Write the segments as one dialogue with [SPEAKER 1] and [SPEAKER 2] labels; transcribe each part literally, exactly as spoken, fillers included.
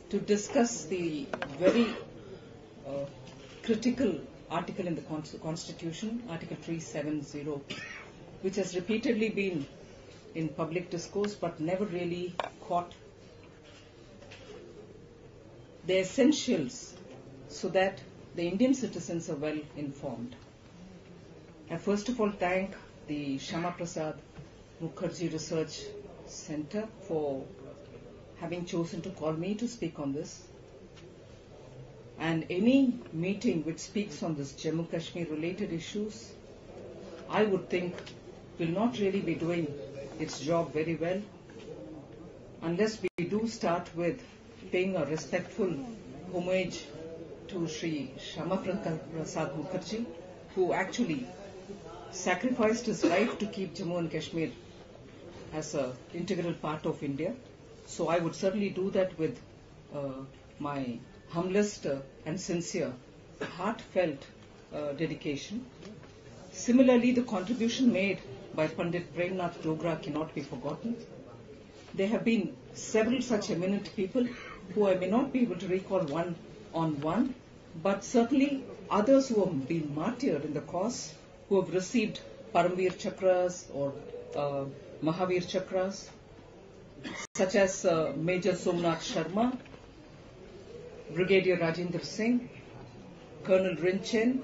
[SPEAKER 1] to discuss the very uh, critical article in the Constitution, Article three seventy, which has repeatedly been in public discourse but never really caught the essentials so that the Indian citizens are well informed. I first of all thank the Shyama Prasad Mukherjee Research Center for having chosen to call me to speak on this. And any meeting which speaks on this Jammu Kashmir related issues, I would think will not really be doing its job very well unless we do start with paying a respectful homage to Sri Shyama Prasad Mukherjee, who actually sacrificed his life to keep Jammu and Kashmir as an integral part of India. So I would certainly do that with uh, my humblest uh, and sincere, heartfelt uh, dedication. Similarly, the contribution made by Pandit Premnath Dogra cannot be forgotten. There have been several such eminent people who I may not be able to recall one on one, but certainly others who have been martyred in the cause, who have received Paramveer Chakras or uh, Mahavir Chakras, such as uh, Major Somnath Sharma, Brigadier Rajendra Singh, Colonel Rinchen,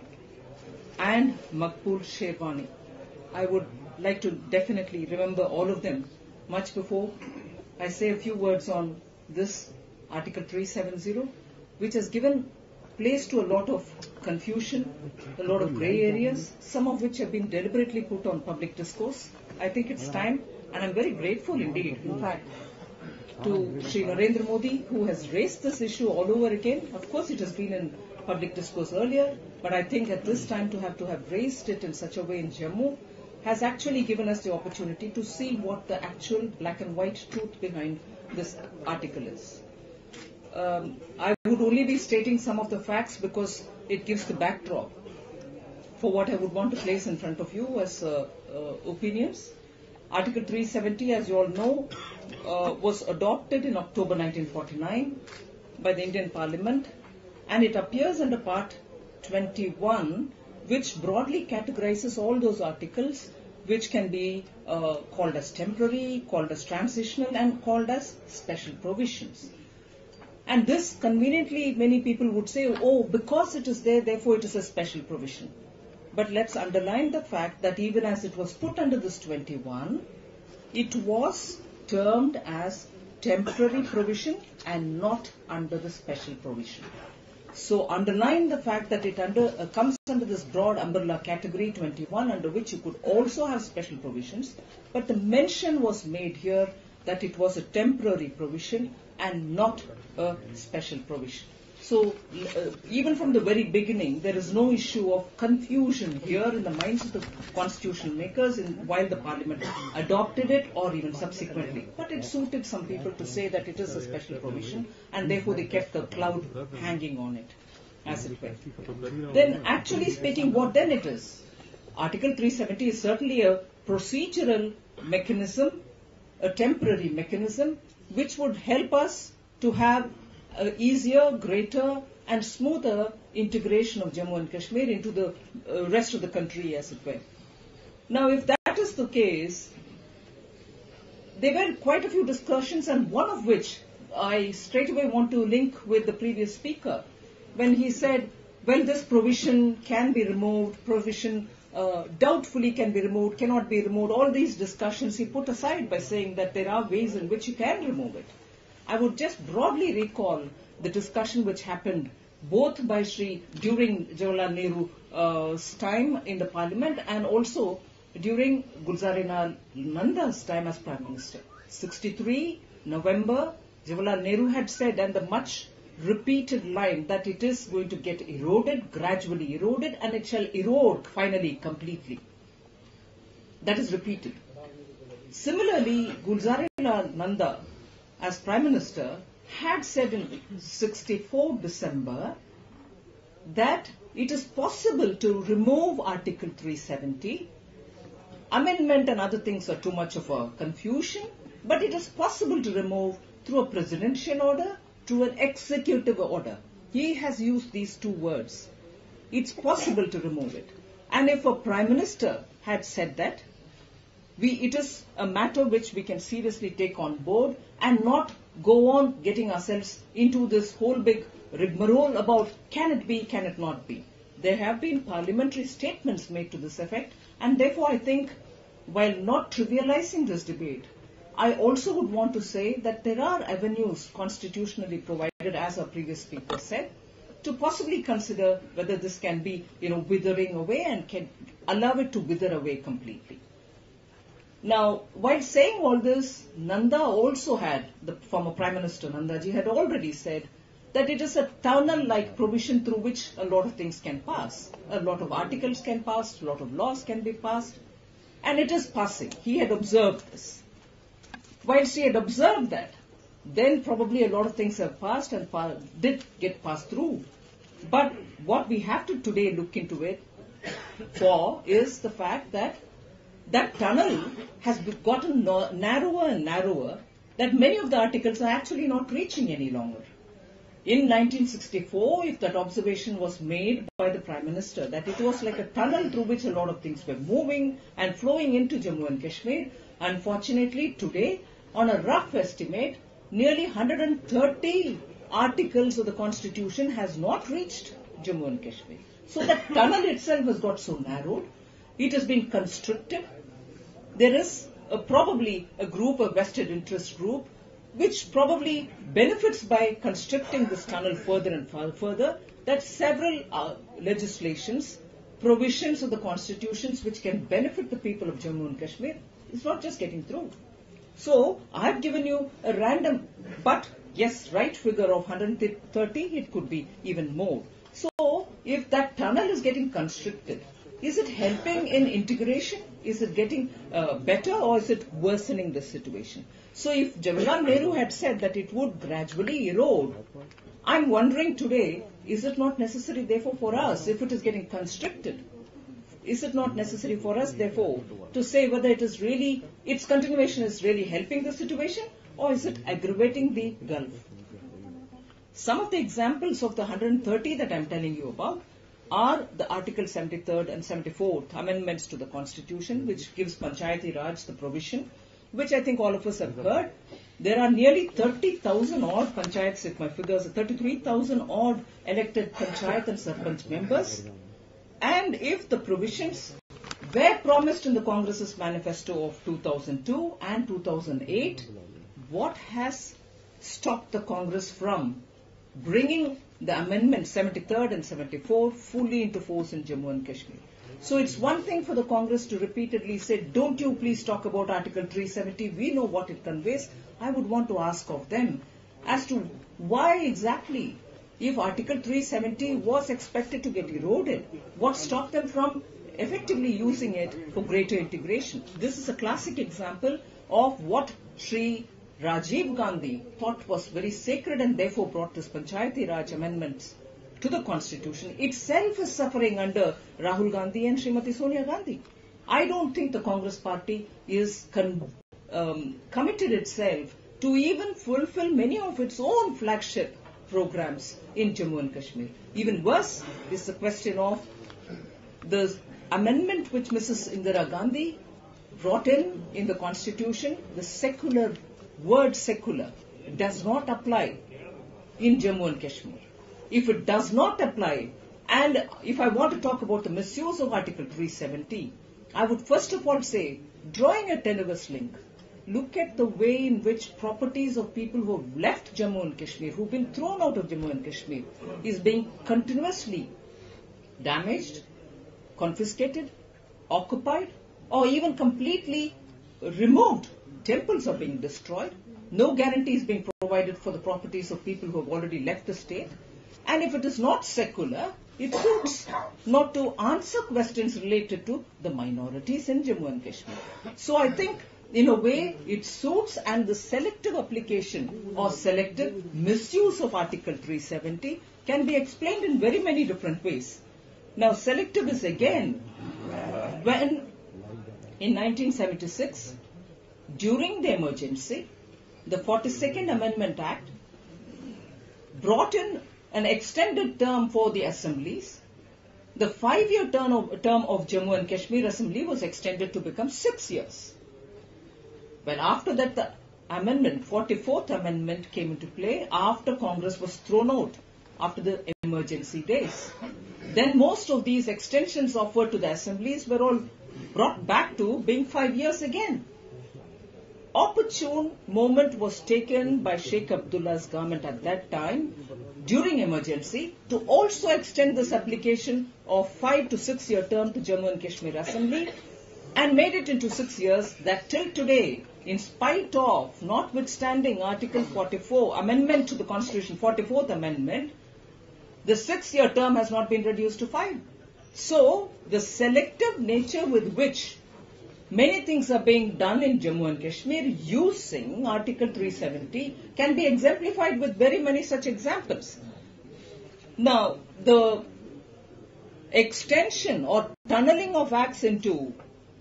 [SPEAKER 1] and Makbul Sherwani. I would like to definitely remember all of them much before I say a few words on this Article three seventy, which has given place to a lot of confusion, a lot of grey areas, some of which have been deliberately put on public discourse. I think it's time, and I'm very grateful indeed, in fact, to Shri Narendra Modi, who has raised this issue all over again. Of course, it has been in public discourse earlier, but I think at this time to have to have raised it in such a way in Jammu has actually given us the opportunity to see what the actual black and white truth behind this article is. Um, I would only be stating some of the facts because it gives the backdrop for what I would want to place in front of you as uh, uh, opinions. Article three seventy, as you all know, uh, was adopted in October nineteen forty-nine by the Indian Parliament, and it appears under Part twenty-one, which broadly categorizes all those articles which can be uh, called as temporary, called as transitional, and called as special provisions. And this, conveniently, many people would say, oh, because it is there, therefore it is a special provision. But let's underline the fact that even as it was put under this twenty-one, it was termed as temporary provision and not under the special provision. So underline the fact that it under, uh, comes under this broad umbrella category twenty-one, under which you could also have special provisions, but the mention was made here that it was a temporary provision and not a special provision. So uh, even from the very beginning, there is no issue of confusion here in the minds of the constitutional makers in, while the Parliament adopted it or even subsequently. But it suited some people to say that it is a special provision, and therefore they kept the cloud hanging on it, as it were. Then actually speaking, what then it is? Article three seventy is certainly a procedural mechanism, a temporary mechanism, which would help us to have Uh, easier, greater and smoother integration of Jammu and Kashmir into the uh, rest of the country, as it were. Now, if that is the case, there were quite a few discussions, and one of which I straight away want to link with the previous speaker, when he said, well, this provision can be removed, provision uh, doubtfully can be removed, cannot be removed. All these discussions he put aside by saying that there are ways in which you can remove it. I would just broadly recall the discussion which happened both by Sri during Jawaharlal Nehru's uh, time in the Parliament and also during Gulzarlal Nanda's time as Prime Minister. sixty-three November, Jawaharlal Nehru had said, and the much repeated line, that it is going to get eroded, gradually eroded, and it shall erode finally completely. That is repeated. Similarly, Gulzarlal Nanda, as Prime Minister, had said in sixty-four December that it is possible to remove Article three seventy. Amendment and other things are too much of a confusion, but it is possible to remove through a presidential order to an executive order. He has used these two words. It's possible to remove it. And if a Prime Minister had said that, we, it is a matter which we can seriously take on board and not go on getting ourselves into this whole big rigmarole about can it be, can it not be. There have been parliamentary statements made to this effect, and therefore I think, while not trivializing this debate, I also would want to say that there are avenues constitutionally provided, as our previous speaker said, to possibly consider whether this can be, you know, withering away and can allow it to wither away completely. Now, while saying all this, Nanda also had, the former Prime Minister Nandaji had already said that it is a tunnel-like provision through which a lot of things can pass. A lot of articles can pass, a lot of laws can be passed, and it is passing. He had observed this. Whilst he had observed that, then probably a lot of things have passed and pa- did get passed through. But what we have to today look into it for is the fact that that tunnel has gotten no- narrower and narrower, that many of the articles are actually not reaching any longer. In nineteen sixty-four, if that observation was made by the Prime Minister, that it was like a tunnel through which a lot of things were moving and flowing into Jammu and Kashmir, unfortunately today, on a rough estimate, nearly one hundred thirty articles of the Constitution has not reached Jammu and Kashmir. So that tunnel itself has got so narrowed. It has been constricted. There is a, probably a group, a vested interest group, which probably benefits by constricting this tunnel further and further, that several uh, legislations, provisions of the constitutions which can benefit the people of Jammu and Kashmir is not just getting through. So, I have given you a random, but yes, right figure of one hundred thirty, it could be even more. So, if that tunnel is getting constricted, is it helping in integration? Is it getting uh, better, or is it worsening the situation? So if Jawaharlal Nehru had said that it would gradually erode, I'm wondering today, is it not necessary therefore for us, if it is getting constricted, is it not necessary for us therefore to say whether it is really, its continuation is really helping the situation, or is it aggravating the gulf? Some of the examples of the one hundred thirty that I'm telling you about are the Article seventy-third and seventy-fourth amendments to the Constitution, which gives Panchayati Raj the provision, which I think all of us have heard. There are nearly thirty thousand odd panchayats, if my figures are thirty-three thousand odd elected panchayat and sarpanch members. And if the provisions were promised in the Congress's manifesto of two thousand two and two thousand eight, what has stopped the Congress from bringing the amendment seventy-third and seventy-fourth fully into force in Jammu and Kashmir? So it's one thing for the Congress to repeatedly say, don't you please talk about Article three seventy, we know what it conveys. I would want to ask of them as to why exactly, if Article three seventy was expected to get eroded, what stopped them from effectively using it for greater integration? This is a classic example of what Sri Rajiv Gandhi thought was very sacred and therefore brought this Panchayati Raj amendments to the Constitution. Itself is suffering under Rahul Gandhi and Srimati Sonia Gandhi. I don't think the Congress party is con- um, committed itself to even fulfill many of its own flagship programs in Jammu and Kashmir. Even worse is the question of the amendment which Missus Indira Gandhi brought in in the Constitution. The secular word secular does not apply in Jammu and Kashmir. If it does not apply, and if I want to talk about the misuse of Article three seventy, I would first of all say, drawing a tenuous link, look at the way in which properties of people who have left Jammu and Kashmir, who have been thrown out of Jammu and Kashmir, is being continuously damaged, confiscated, occupied, or even completely removed. Temples are being destroyed. No guarantee is being provided for the properties of people who have already left the state. And if it is not secular, it suits not to answer questions related to the minorities in Jammu and Kashmir. So I think, in a way, it suits, and the selective application or selective misuse of Article three seventy can be explained in very many different ways. Now, selective is again when in nineteen seventy-six, during the emergency, the forty-second Amendment Act brought in an extended term for the assemblies. The five-year term of, term of Jammu and Kashmir Assembly was extended to become six years. Well, after that, the amendment, forty-fourth Amendment came into play after Congress was thrown out after the emergency days. Then most of these extensions offered to the assemblies were all brought back to being five years again. Opportune moment was taken by Sheikh Abdullah's government at that time during emergency to also extend this application of five to six year term to Jammu and Kashmir Assembly and made it into six years that till today, in spite of, notwithstanding Article forty-four, amendment to the Constitution, forty-fourth Amendment, the six-year term has not been reduced to five. So, the selective nature with which many things are being done in Jammu and Kashmir using Article three seventy can be exemplified with very many such examples. Now, the extension or tunneling of acts into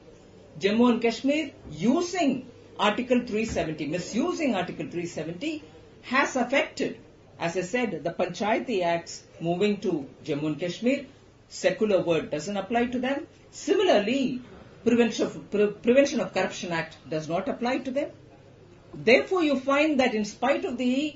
[SPEAKER 1] Jammu and Kashmir using Article three seventy, misusing Article three seventy, has affected, as I said, the Panchayati Acts moving to Jammu and Kashmir. Secular word doesn't apply to them. Similarly, Prevention of, Pre Prevention of Corruption Act does not apply to them. Therefore, you find that in spite of the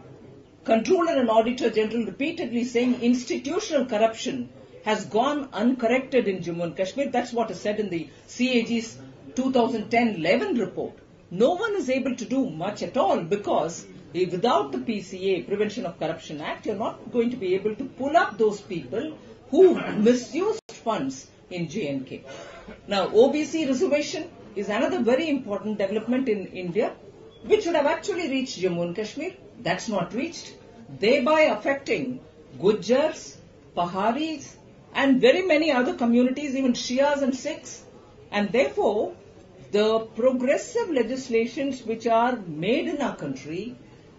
[SPEAKER 1] Controller and Auditor General repeatedly saying institutional corruption has gone uncorrected in Jammu and Kashmir, that's what is said in the C A G's two thousand ten eleven report. No one is able to do much at all because without the P C A, Prevention of Corruption Act, you're not going to be able to pull up those people who misused funds in J and K. Now, O B C reservation is another very important development in India, which should have actually reached Jammu and Kashmir. That's not reached, thereby affecting Gujars, Paharis, and very many other communities, even Shias and Sikhs. And therefore, the progressive legislations which are made in our country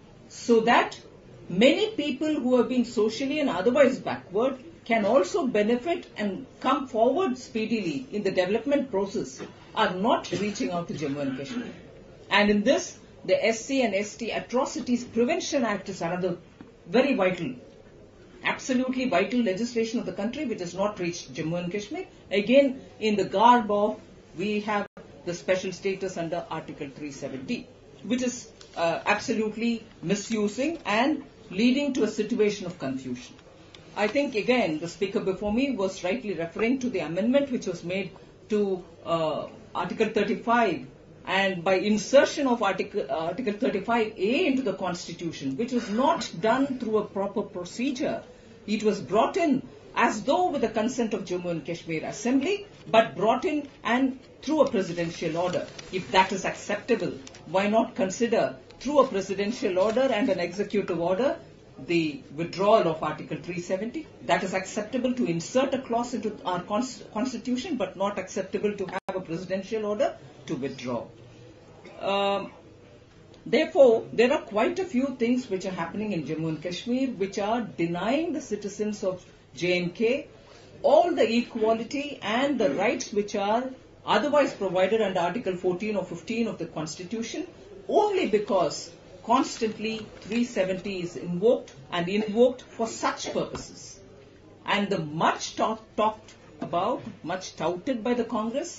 [SPEAKER 1] so that many people who have been socially and otherwise backward can also benefit and come forward speedily in the development process are not reaching out to Jammu and Kashmir. And in this, the S C and S T Atrocities Prevention Act is another very vital, absolutely vital legislation of the country which has not reached Jammu and Kashmir. Again, in the garb of, we have the special status under Article three seventy, which is uh, absolutely misusing and leading to a situation of confusion. I think, again, the speaker before me was rightly referring to the amendment which was made to uh, Article thirty-five, and by insertion of Article, uh, Article thirty-five A into the Constitution, which was not done through a proper procedure. It was brought in as though with the consent of Jammu and Kashmir Assembly, but brought in and through a presidential order. If that is acceptable, why not consider through a presidential order and an executive order the withdrawal of Article three seventy? That is acceptable to insert a clause into our Constitution, but not acceptable to have a presidential order to withdraw. Um, Therefore, there are quite a few things which are happening in Jammu and Kashmir which are denying the citizens of J and K all the equality and the rights which are otherwise provided under Article fourteen or fifteen of the Constitution, only because constantly three seventy is invoked and invoked for such purposes. And the much talk, talked about, much touted by the Congress,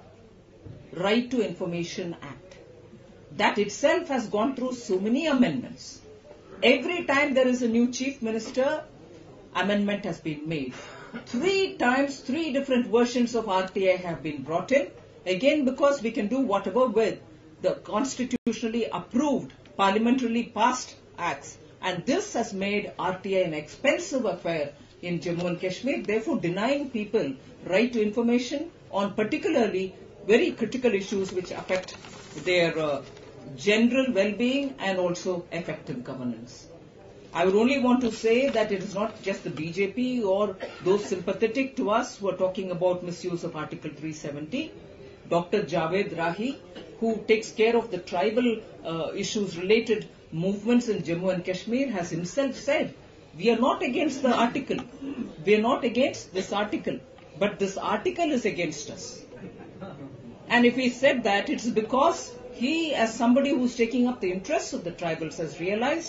[SPEAKER 1] Right to Information Act. That itself has gone through so many amendments. Every time there is a new chief minister, amendment has been made. Three times, three different versions of R T I have been brought in. Again, because we can do whatever with the constitutionally approved, parliamentarily passed acts. And this has made R T I an expensive affair in Jammu and Kashmir, therefore denying people right to information on particularly very critical issues which affect their uh, general well-being and also effective governance. I would only want to say that it is not just the B J P or those sympathetic to us who are talking about misuse of Article three seventy. Doctor Javed Rahi, who takes care of the tribal uh, issues related movements in Jammu and Kashmir, has himself said, we are not against the article. We are not against this article. But this article is against us. And if he said that, it's because he, as somebody who's taking up the interests of the tribals, has realized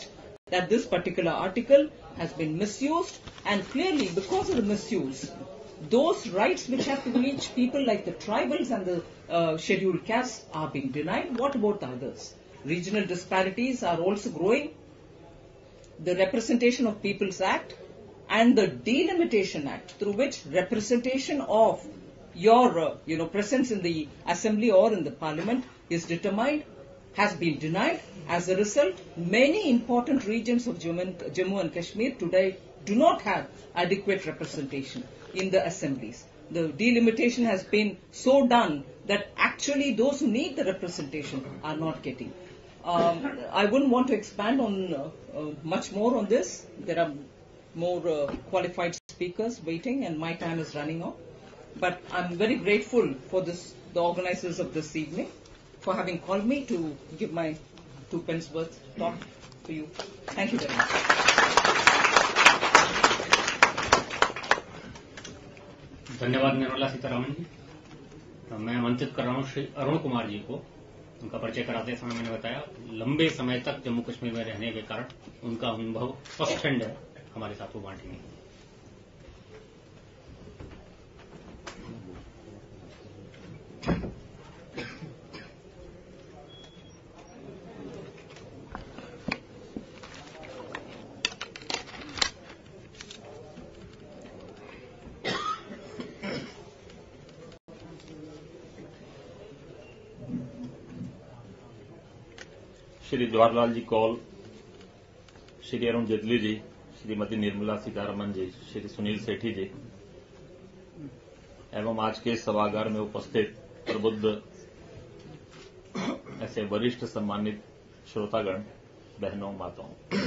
[SPEAKER 1] that this particular article has been misused, and clearly because of the misuse, those rights which have to reach people like the tribals and the uh, scheduled castes are being denied. What about the others? Regional disparities are also growing. The Representation of Peoples Act and the Delimitation Act, through which representation of your uh, you know, presence in the assembly or in the parliament is determined, has been denied. As a result, many important regions of Jammu and Kashmir today do not have adequate representation in the assemblies. The delimitation has been so done that actually those who need the representation are not getting. Um, I wouldn't want to expand on uh, uh, much more on this. There are more uh, qualified speakers waiting, and my time is running out. But I'm very grateful for this, the organizers of this evening, for having called me to give my two pence worth talk to you. Thank you very much.
[SPEAKER 2] धन्यवाद निर्मला सीतारामन जी। मैं आमंत्रित कर रहा हूं श्री अरुण कुमार जी को। उनका परिचय कराते समय मैंने बताया लंबे समय तक जम्मू कश्मीर में रहने के कारण उनका अनुभव फर्स्ट हैंड है, हमारे साथ वो बांटेंगे।
[SPEAKER 3] श्री जवाहरलाल जी कौल, श्री अरुण जेटली जी, श्रीमती निर्मला सीतारमन जी, श्री सुनील सेठी जी एवं आज के सभागार में उपस्थित प्रबुद्ध ऐसे वरिष्ठ सम्मानित श्रोतागण, बहनों, माताओं,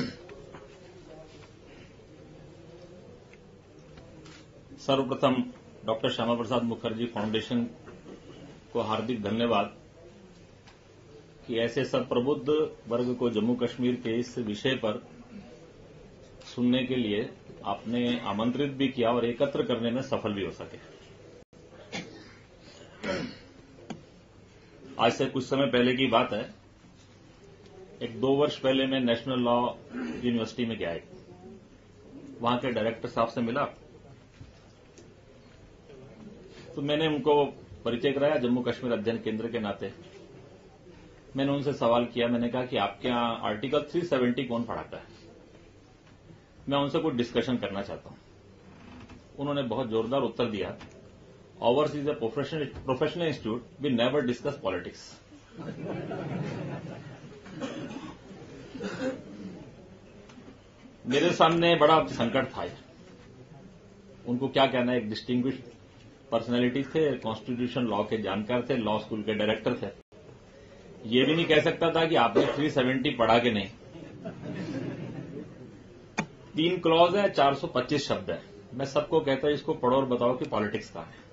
[SPEAKER 3] सर्वप्रथम डॉक्टर श्यामा प्रसाद मुखर्जी फाउंडेशन को हार्दिक धन्यवाद कि ऐसे सब प्रबुद्ध वर्ग को जम्मू कश्मीर के इस विषय पर सुनने के लिए आपने आमंत्रित भी किया और एकत्र करने में सफल भी हो सके। आज से कुछ समय पहले की बात है, एक दो वर्ष पहले मैं नेशनल लॉ यूनिवर्सिटी में गया, वहां के डायरेक्टर साहब से मिला तो मैंने उनको परिचय कराया जम्मू कश्मीर अध्ययन केंद्र के नाते। मैंने उनसे सवाल किया, मैंने कहा कि आपके यहां आर्टिकल तीन सौ सत्तर कौन पढ़ाता है, मैं उनसे कुछ डिस्कशन करना चाहता हूं। उन्होंने बहुत जोरदार उत्तर दिया, ours is a professional professional institute, we never discuss politics। मेरे सामने बड़ा संकट था। उनको क्या कहना है, एक डिस्टिंग्विश्ड पर्सनैलिटी थे, कॉन्स्टिट्यूशन लॉ के जानकार थे, लॉ स्कूल के डायरेक्टर थे। ये भी नहीं कह सकता था कि आपने तीन सौ सत्तर पढ़ा के नहीं। तीन क्लॉज है, चार सौ पच्चीस शब्द है। मैं सबको कहता हूं इसको पढ़ो और बताओ कि पॉलिटिक्स कहां है।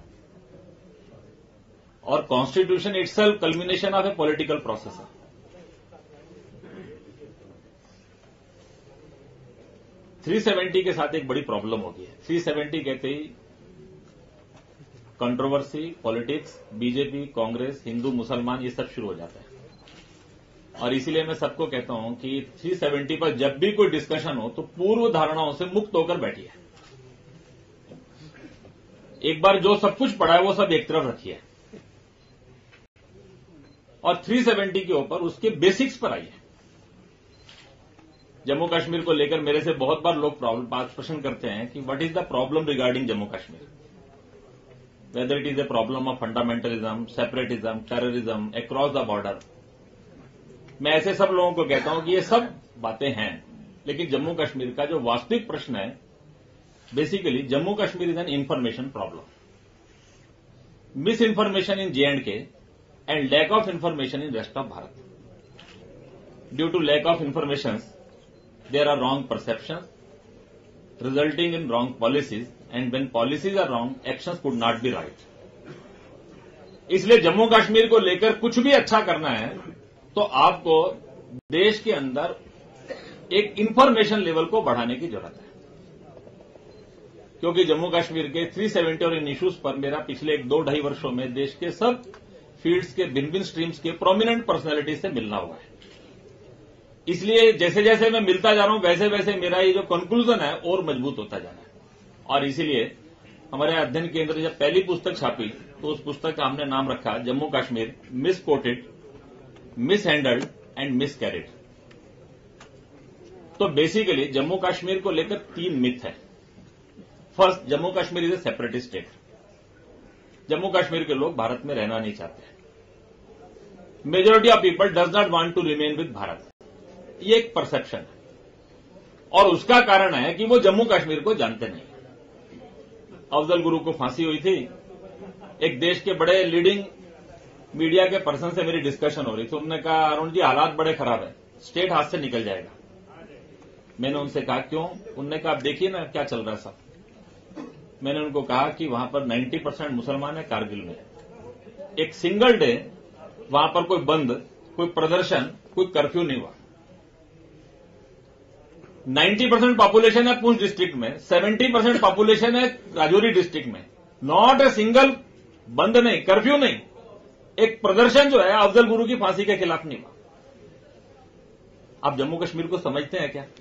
[SPEAKER 3] और constitution itself culmination of a political process है। तीन सौ सत्तर के साथ एक बड़ी प्रॉब्लम होगी है। तीन सौ सत्तर कहते ही controversy, politics, BJP, Congress, Hindu, मुसलमान, ये सब शुरू हो जाता है। और इसीलिए मैं सबको कहता हूं कि तीन सौ सत्तर पर जब भी कोई डिस्कशन हो तो पूर्व धारणाओं से मुक्त होकर बैठिए। एक बार जो सब कुछ पढ़ा है वो सब एक तरफ रखिए और तीन सौ सत्तर के ऊपर उसके बेसिक्स पर आइए। जम्मू कश्मीर को लेकर मेरे से बहुत बार लोग प्रॉब्लम प्रश्न करते हैं कि what is the problem regarding Jammu Kashmir, whether it is a problem of fundamentalism, separatism, terrorism across the border. मैं ऐसे सब लोगों को कहता हूं कि ये सब बातें हैं, लेकिन जम्मू कश्मीर का जो वास्तविक प्रश्न है, basically Jammu Kashmir is an information problem. Misinformation in J and K and lack of information in rest of Bharat. Due to lack of information there are wrong perception resulting in wrong policies, and when policies are wrong actions could not be right. इसलिए जम्मू कश्मीर को लेकर कुछ भी अच्छा करना है तो आपको देश के अंदर एक इंफॉर्मेशन लेवल को बढ़ाने की जरूरत है, क्योंकि जम्मू कश्मीर के तीन सौ सत्तर और इन इश्यूज पर मेरा पिछले एक दो ढाई वर्षों में देश के सब फील्ड्स के भिन्न भिन्न स्ट्रीम्स के प्रोमिनेंट पर्सनैलिटी से मिलना हुआ है। इसलिए जैसे जैसे मैं मिलता जा रहा हूं वैसे वैसे मेरा ये जो कंक्लूजन है और मजबूत होता जा रहा है। और इसीलिए हमारे अध्ययन केंद्र जब पहली पुस्तक छापी तो उस पुस्तक का हमने नाम रखा Jammu Kashmir misquoted, mishandled and miscarried. तो बेसिकली जम्मू कश्मीर को लेकर तीन मिथ है। First, Jammu Kashmir is a separatist state. Jammu Kashmir के लोग भारत में रहना नहीं चाहते। Majority of people does not want to remain with Bharat, ये एक परसेप्शन है। और उसका कारण है कि वो जम्मू कश्मीर को जानते नहीं। अफजल गुरु को फांसी हुई थी, एक देश के बड़े लीडिंग मीडिया के पर्सन से मेरी डिस्कशन हो रही थी। उन्होंने कहा अरुण जी हालात बड़े खराब है, स्टेट हाथ से निकल जाएगा। मैंने उनसे कहा क्यों? उन्होंने कहा आप देखिए ना क्या चल रहा है सब। मैंने उनको कहा कि वहां पर नब्बे परसेंट मुसलमान है कारगिल में, एक सिंगल डे वहां पर कोई बंद, कोई प्रदर्शन, कोई कर्फ्यू नहीं हुआ। नब्बे परसेंट पॉपुलेशन है पुंछ डिस्ट्रिक्ट में, सत्तर परसेंट पॉपुलेशन है राजौरी डिस्ट्रिक्ट में। नॉट ए सिंगल बंद नहीं, कर्फ्यू नहीं, एक प्रदर्शन जो है अफजल गुरु की फांसी के खिलाफ नहीं हुआ। आप जम्मू कश्मीर को समझते हैं क्या?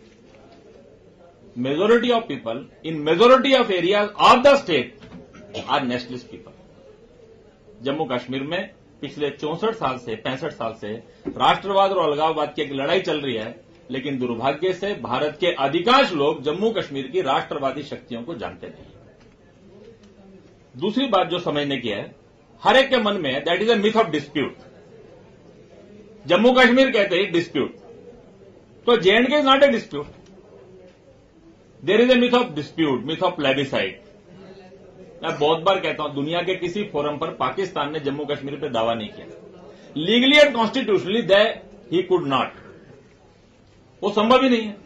[SPEAKER 3] Majority of people in majority of areas of the state are nationalist people. Jammu Kashmir में पिछले चौसठ साल से पैंसठ साल से राष्ट्रवाद और अलगाववाद की एक लड़ाई चल रही है, लेकिन दुर्भाग्य से भारत के अधिकांश लोग जम्मू कश्मीर की राष्ट्रवादी शक्तियों को जानते नहीं। दूसरी बात जो समझने की है, हर एक के मन में है that is a myth of dispute. Jammu Kashmir कहते हैं डिस्प्यूट, तो J and K is not a dispute, there is a myth of dispute, myth of plebiscite. मैं बहुत बार कहता हूं दुनिया के किसी फोरम पर पाकिस्तान ने जम्मू कश्मीर पर दावा नहीं किया। Legally and constitutionally they he could not, वो संभव ही नहीं है।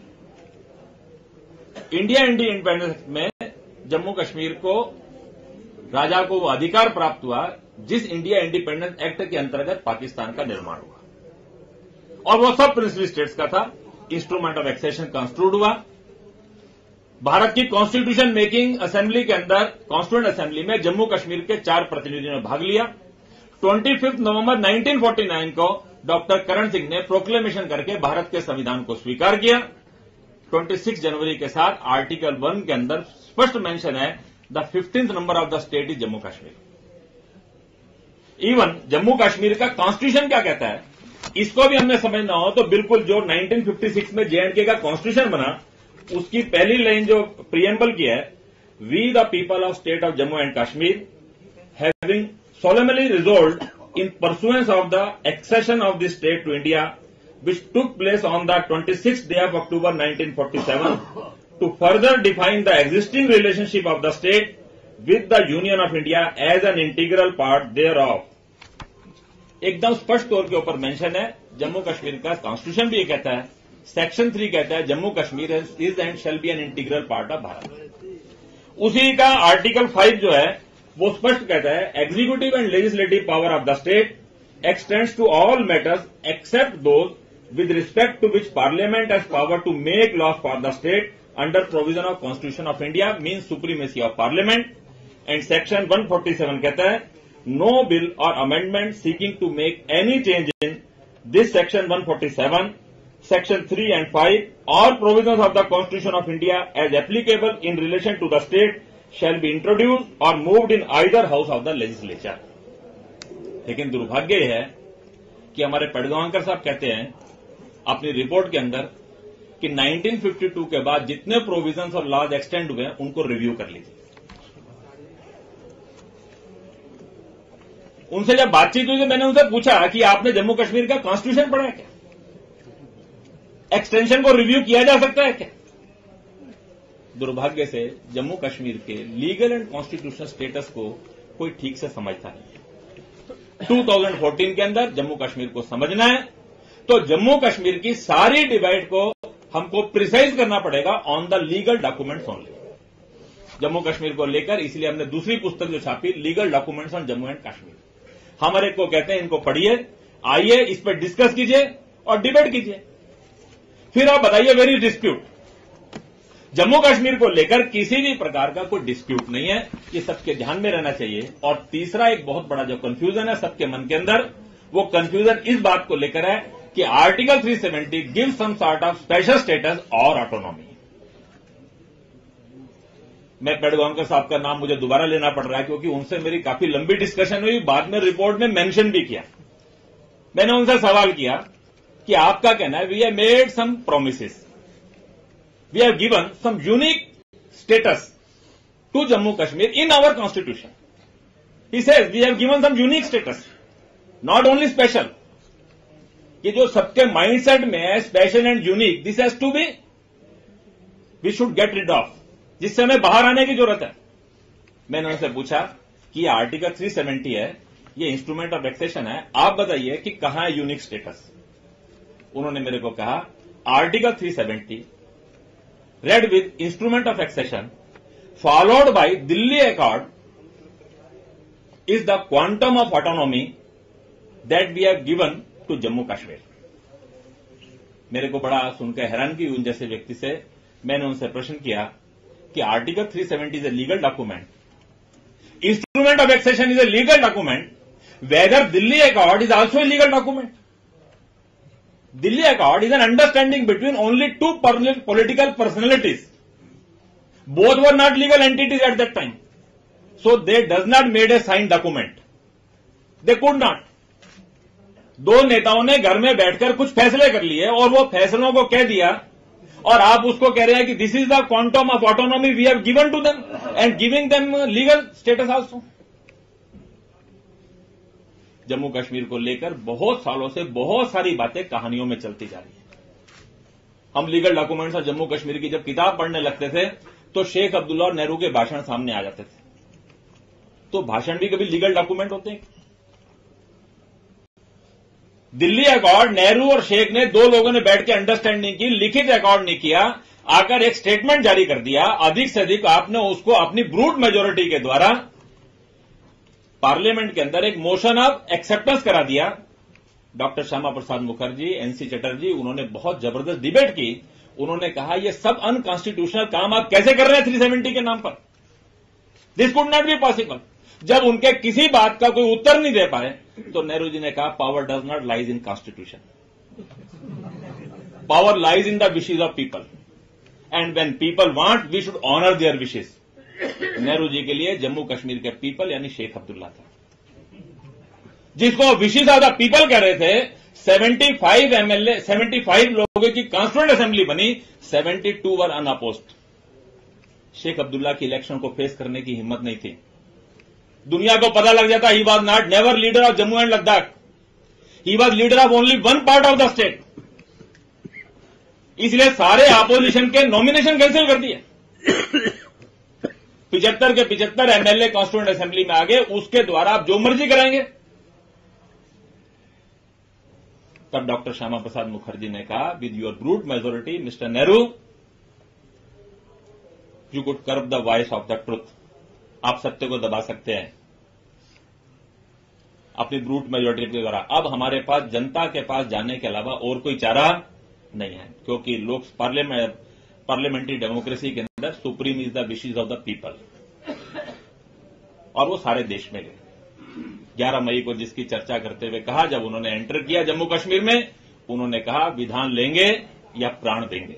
[SPEAKER 3] इंडिया इंडिपेंडेंस में जम्मू कश्मीर को राजा को वो अधिकार प्राप्त हुआ जिस इंडिया इंडिपेंडेंस एक्ट के अंतर्गत पाकिस्तान का निर्माण हुआ, और वो सब प्रिंसली स्टेट्स का था। इंस्ट्रूमेंट ऑफ एक्सेशन कंस्टिट्यूट हुआ। भारत की कॉन्स्टिट्यूशन मेकिंग असेंबली के अंदर, कॉन्स्टिट्यूएंट असेंबली में जम्मू कश्मीर के चार प्रतिनिधियों ने भाग लिया। पच्चीस नवंबर उन्नीस सौ उनचास को डॉक्टर करण सिंह ने प्रोक्लेमेशन करके भारत के संविधान को स्वीकार किया। छब्बीस जनवरी के साथ आर्टिकल वन के अंदर स्पष्ट मेंशन है the fifteenth number of the state is Jammu Kashmir. Even Jammu Kashmir का कॉन्स्टिट्यूशन क्या कहता है, इसको भी हमने समझना हो तो बिल्कुल जो उन्नीस सौ छप्पन में जे एंड के का कॉन्स्टिट्यूशन बना, उसकी पहली लाइन जो प्रियम्बल की है, we the people of state of Jammu and Kashmir having solemnly resolved in pursuance of the accession of this state to India, which took place on the twenty-sixth day of October nineteen forty-seven, to further define the existing relationship of the state with the Union of India as an integral part thereof. एकदम स्पष्ट तौर के ऊपर mention है। जम्मू कश्मीर का constitution भी ये कहता है, सेक्शन थ्री कहता है Jammu Kashmir is and shall be an integral part of Bharat. उसी का आर्टिकल फाइव जो है वो स्पष्ट कहता है executive and legislative power of the state extends to all matters except those with respect to which parliament has power to make laws for the state under provision of constitution of India, means supremacy of parliament. And section एक सौ सैंतालीस कहता है no bill और amendment seeking to make any change in this section एक सौ सैंतालीस, section three and five और provision of the constitution of India as applicable in relation to the state shall be introduced or moved in either house of the legislature। लेकिन दुर्भाग्य यह है कि हमारे पडगांवकर साहब कहते हैं अपनी रिपोर्ट के अंदर कि उन्नीस सौ बावन के बाद जितने प्रोविजंस और लॉज एक्सटेंड हुए हैं उनको रिव्यू कर लीजिए। उनसे जब बातचीत हुई तो मैंने उनसे पूछा कि आपने जम्मू कश्मीर का कॉन्स्टिट्यूशन पढ़ा है क्या, एक्सटेंशन को रिव्यू किया जा सकता है क्या? दुर्भाग्य से जम्मू कश्मीर के लीगल एंड कॉन्स्टिट्यूशनल स्टेटस को कोई ठीक से समझता नहीं है। दो हज़ार चौदह के अंदर जम्मू कश्मीर को समझना है तो जम्मू कश्मीर की सारी डिवाइड को हमको प्रिसाइज करना पड़ेगा on the legal documents only. Jammu Kashmir को लेकर इसलिए हमने दूसरी पुस्तक जो छापी, legal documents on Jammu and Kashmir. हम हर एक को कहते हैं इनको पढ़िए, आइए इस पर डिस्कस कीजिए और डिबेट कीजिए, फिर आप बताइए वेरी डिस्प्यूट। जम्मू कश्मीर को लेकर किसी भी प्रकार का कोई डिस्प्यूट नहीं है, ये सबके ध्यान में रहना चाहिए। और तीसरा एक बहुत बड़ा जो कंफ्यूजन है सबके मन के अंदर, वो कंफ्यूजन इस बात को लेकर है कि article three seventy give some sort of special status और ऑटोनॉमी। मैं पेडगांवकर साहब का नाम मुझे दोबारा लेना पड़ रहा है क्योंकि उनसे मेरी काफी लंबी डिस्कशन हुई, बाद में रिपोर्ट में मेंशन भी किया। मैंने उनसे सवाल किया कि आपका कहना है we have made some promises, we have given some unique status to Jammu Kashmir in our constitution. He says we have given some unique status, not only special. कि जो सबके माइंडसेट में है special and unique, this has to be, we should get rid of, जिससे हमें बाहर आने की जरूरत है। मैंने उनसे पूछा कि आर्टिकल थ्री सेवेंटी है, ये इंस्ट्रूमेंट ऑफ एक्सेशन है, आप बताइए कि कहां है यूनिक स्टेटस। उन्होंने मेरे को कहा article three seventy read with instrument of accession followed by Delhi accord is the quantum of autonomy that we have given to Jammu Kashmir. मेरे को बड़ा सुनकर हैरानगी हुई उन जैसे व्यक्ति से। मैंने उनसे प्रश्न किया कि article three seventy is a legal document, instrument of accession is a legal document, whether Delhi accord is also a legal document. Delhi accord is an understanding between only two political personalities, both were not legal entities at that time, so they does not made a sign document, they could not. दो नेताओं ने घर में बैठकर कुछ फैसले कर लिए और वो फैसलों को कह दिया, और आप उसको कह रहे हैं कि this is the quantum of autonomy we have given to them and giving them legal status also. Jammu Kashmir को लेकर बहुत सालों से बहुत सारी बातें कहानियों में चलती जा रही है। हम लीगल डॉक्यूमेंट्स और जम्मू कश्मीर की जब किताब पढ़ने लगते थे तो शेख अब्दुल्ला और नेहरू के भाषण सामने आ जाते थे। तो भाषण भी कभी लीगल डॉक्यूमेंट होते हैं? दिल्ली अकॉर्ड नेहरू और शेख ने दो लोगों ने बैठ के अंडरस्टैंडिंग की, लिखित अकॉर्ड नहीं किया, आकर एक स्टेटमेंट जारी कर दिया। अधिक से अधिक आपने उसको अपनी ब्रूट मेजोरिटी के द्वारा पार्लियामेंट के अंदर एक मोशन ऑफ एक्सेप्टेंस करा दिया। डॉक्टर श्यामा प्रसाद मुखर्जी, एनसी चटर्जी, उन्होंने बहुत जबरदस्त डिबेट की। उन्होंने कहा ये सब अनकॉन्स्टिट्यूशनल काम आप कैसे कर रहे हैं थ्री सेवेंटी के नाम पर, this could not be possible. जब उनके किसी बात का कोई उत्तर नहीं दे पाए तो नेहरू जी ने कहा power does not lies in constitution, power lies in the wishes of people, and when people want we should honour their wishes. Nehru ji के लिए जम्मू कश्मीर के पीपल यानी शेख अब्दुल्ला था, जिसको विशेज ऑफ द पीपल कह रहे थे। पचहत्तर एमएलए, पचहत्तर लोगों की कॉन्स्टिट्यूएंट असेंबली बनी, बहत्तर वर अनअपोज्ड। शेख अब्दुल्ला की इलेक्शन को फेस करने की हिम्मत नहीं थी। दुनिया को पता लग जाता he was not never leader of Jammu and Ladakh, he was leader of only one part of the state. इसलिए सारे ऑपोजिशन के नॉमिनेशन कैंसिल कर दिए। पिचहत्तर के पिचहत्तर एमएलए कॉन्स्टिट्यूएंट असेंबली में आ गए, उसके द्वारा आप जो मर्जी कराएंगे। तब डॉक्टर श्यामा प्रसाद मुखर्जी ने कहा with your brute majority mister Nehru you could curb the voice of the truth, आप सत्य को दबा सकते हैं अपनी ब्रूट मेजोरिटी के द्वारा। अब हमारे पास जनता के पास जाने के अलावा और कोई चारा नहीं है, क्योंकि लोक पार्लियामेंट पार्लियामेंट्री डेमोक्रेसी के अंदर supreme is the wishes of the people, और वो सारे देश में गए। ग्यारह मई को जिसकी चर्चा करते हुए कहा, जब उन्होंने एंटर किया जम्मू कश्मीर में, उन्होंने कहा विधान लेंगे या प्राण देंगे।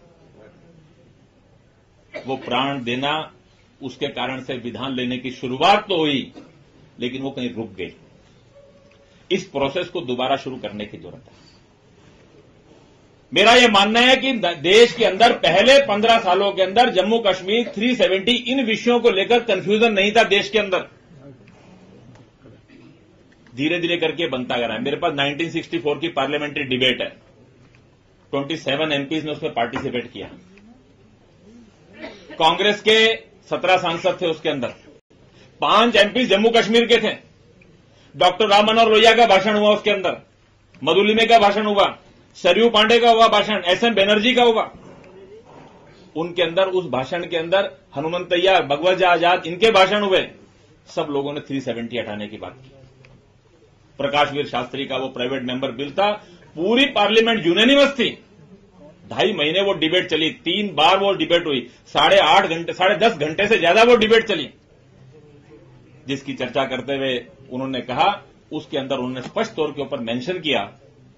[SPEAKER 3] वो प्राण देना, उसके कारण से विधान लेने की शुरुआत तो हुई, लेकिन वो कहीं रुक गई। इस प्रोसेस को दोबारा शुरू करने की जरूरत है। मेरा यह मानना है कि देश के अंदर पहले पंद्रह सालों के अंदर जम्मू कश्मीर तीन सौ सत्तर इन विषयों को लेकर कंफ्यूजन नहीं था देश के अंदर, धीरे धीरे करके बनता गया है। मेरे पास उन्नीस सौ चौंसठ की पार्लियामेंट्री डिबेट है, सत्ताईस एमपीज ने उसमें पार्टिसिपेट किया। कांग्रेस के सत्रह सांसद थे उसके अंदर, पांच एमपी जम्मू कश्मीर के थे। डॉक्टर राम मनोहर लोहिया का भाषण हुआ उसके अंदर, मधुलिमे का भाषण हुआ, सरयू पांडे का हुआ भाषण, एस एम बनर्जी का हुआ। उनके अंदर, उस भाषण के अंदर हनुमंतैया, भगवत आजाद, इनके भाषण हुए। सब लोगों ने तीन सौ सत्तर हटाने की बात की। प्रकाश वीर शास्त्री का वो प्राइवेट मेंबर बिल था, पूरी पार्लियामेंट यूनानिमस थी। ढाई महीने वो डिबेट चली, तीन बार वो डिबेट हुई, साढ़े आठ घंटे साढ़े दस घंटे से ज्यादा वो डिबेट चली। जिसकी चर्चा करते हुए उन्होंने कहा, उसके अंदर उन्होंने स्पष्ट तौर के ऊपर मेंशन किया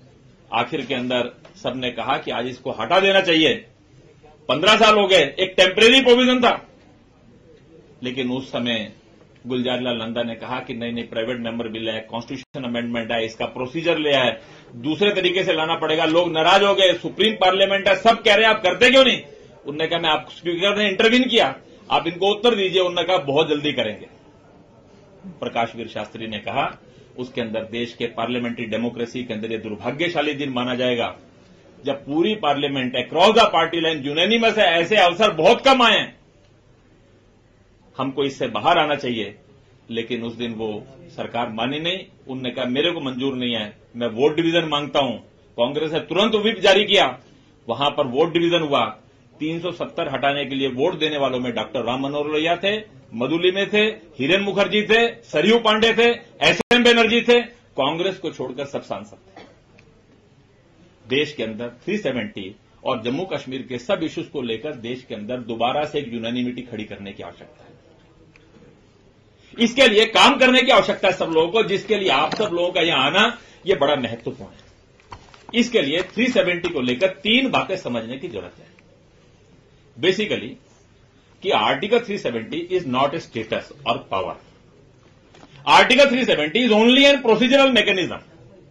[SPEAKER 3] आखिर के अंदर सबने कहा कि आज इसको हटा देना चाहिए। पंद्रह साल हो गए, एक टेम्परेरी प्रोविजन था, लेकिन उस समय गुलजारीलाल नंदा ने कहा कि नहीं नहीं, प्राइवेट मेंबर बिल है, कॉन्स्टिट्यूशन अमेंडमेंट है, इसका प्रोसीजर लिया है, दूसरे तरीके से लाना पड़ेगा। लोग नाराज हो गए, सुप्रीम पार्लियामेंट है, सब कह रहे हैं आप करते क्यों नहीं। उन्होंने कहा मैं आप स्पीकर ने इंटरवीन किया, आप इनको उत्तर दीजिए। उन्होंने कहा बहुत जल्दी करेंगे। प्रकाश वीर शास्त्री ने कहा उसके अंदर देश के पार्लियामेंट्री डेमोक्रेसी के अंदर यह दुर्भाग्यशाली दिन माना जाएगा जब पूरी parliament across the party line unanimous है। ऐसे अवसर बहुत कम आए हैं, हमको इससे बाहर आना चाहिए। लेकिन उस दिन वो सरकार मानी नहीं। उन्होंने कहा मेरे को मंजूर नहीं है, मैं वोट डिवीजन मांगता हूं। कांग्रेस ने तुरंत व्हिप जारी किया, वहां पर वोट डिवीजन हुआ। तीन सौ सत्तर हटाने के लिए वोट देने वालों में डॉक्टर राम मनोहर लोहिया थे, मधुलिमे थे, हिरेन मुखर्जी थे, सरयू पांडे थे, एस एम बनर्जी थे। कांग्रेस को छोड़कर सब सांसद थे। देश के अंदर तीन सौ सत्तर और जम्मू कश्मीर के सब इश्यूज को लेकर देश के अंदर दोबारा से एक यूनानिमिटी खड़ी करने की आवश्यकता है। इसके लिए काम करने की आवश्यकता है सब लोगों को, जिसके लिए आप सब लोगों का यहां आना यह बड़ा महत्वपूर्ण है। इसके लिए तीन सौ सत्तर को लेकर तीन बातें समझने की जरूरत है। बेसिकली कि आर्टिकल तीन सौ सत्तर इज नॉट ए स्टेटस और पावर। आर्टिकल तीन सौ सत्तर is only an procedural mechanism.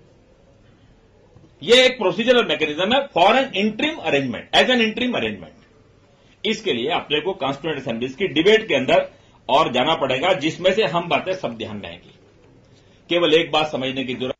[SPEAKER 3] यह एक प्रोसीजरल मैकेनिज्म है for an interim arrangement, as an interim arrangement. इसके लिए अपने को कॉन्स्टिट्यूएंट असेंबलीज की डिबेट के अंदर और जाना पड़ेगा, जिसमें से हम बातें सब ध्यान में आएंगी। केवल एक बात समझने की जरूरत,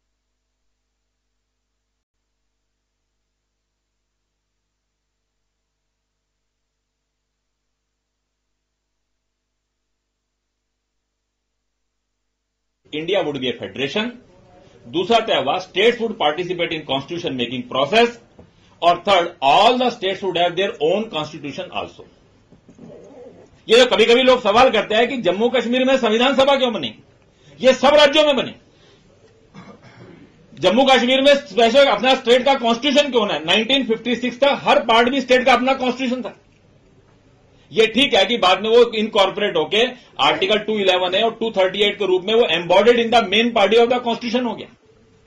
[SPEAKER 3] India would be a federation. दूसरा तय हुआ states would participate in constitution making process. और third, all the states would have their own constitution also. ये जो कभी कभी लोग सवाल करते हैं कि जम्मू कश्मीर में संविधान सभा क्यों बनी, ये सब राज्यों में बनी। जम्मू कश्मीर में स्पेशल अपना स्टेट का कॉन्स्टिट्यूशन क्यों है? नाइनटीन फिफ्टी सिक्स तक हर पार्ट भी स्टेट का अपना कॉन्स्टिट्यूशन था। ये ठीक है कि बाद में वो इनकॉर्पोरेट होके आर्टिकल टू इलेवन है और टू थर्टी एट के रूप में वो embodied in the main party of the constitution हो गया।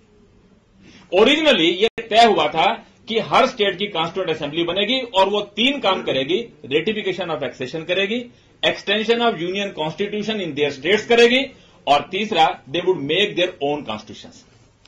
[SPEAKER 3] ओरिजिनली ये तय हुआ था कि हर स्टेट की कॉन्स्टिट्यूएंट असेंबली बनेगी और वो तीन काम करेगी, रेटिफिकेशन ऑफ एक्सेशन करेगी, extension of union constitution in their states करेगी, और तीसरा they would make their own constitution.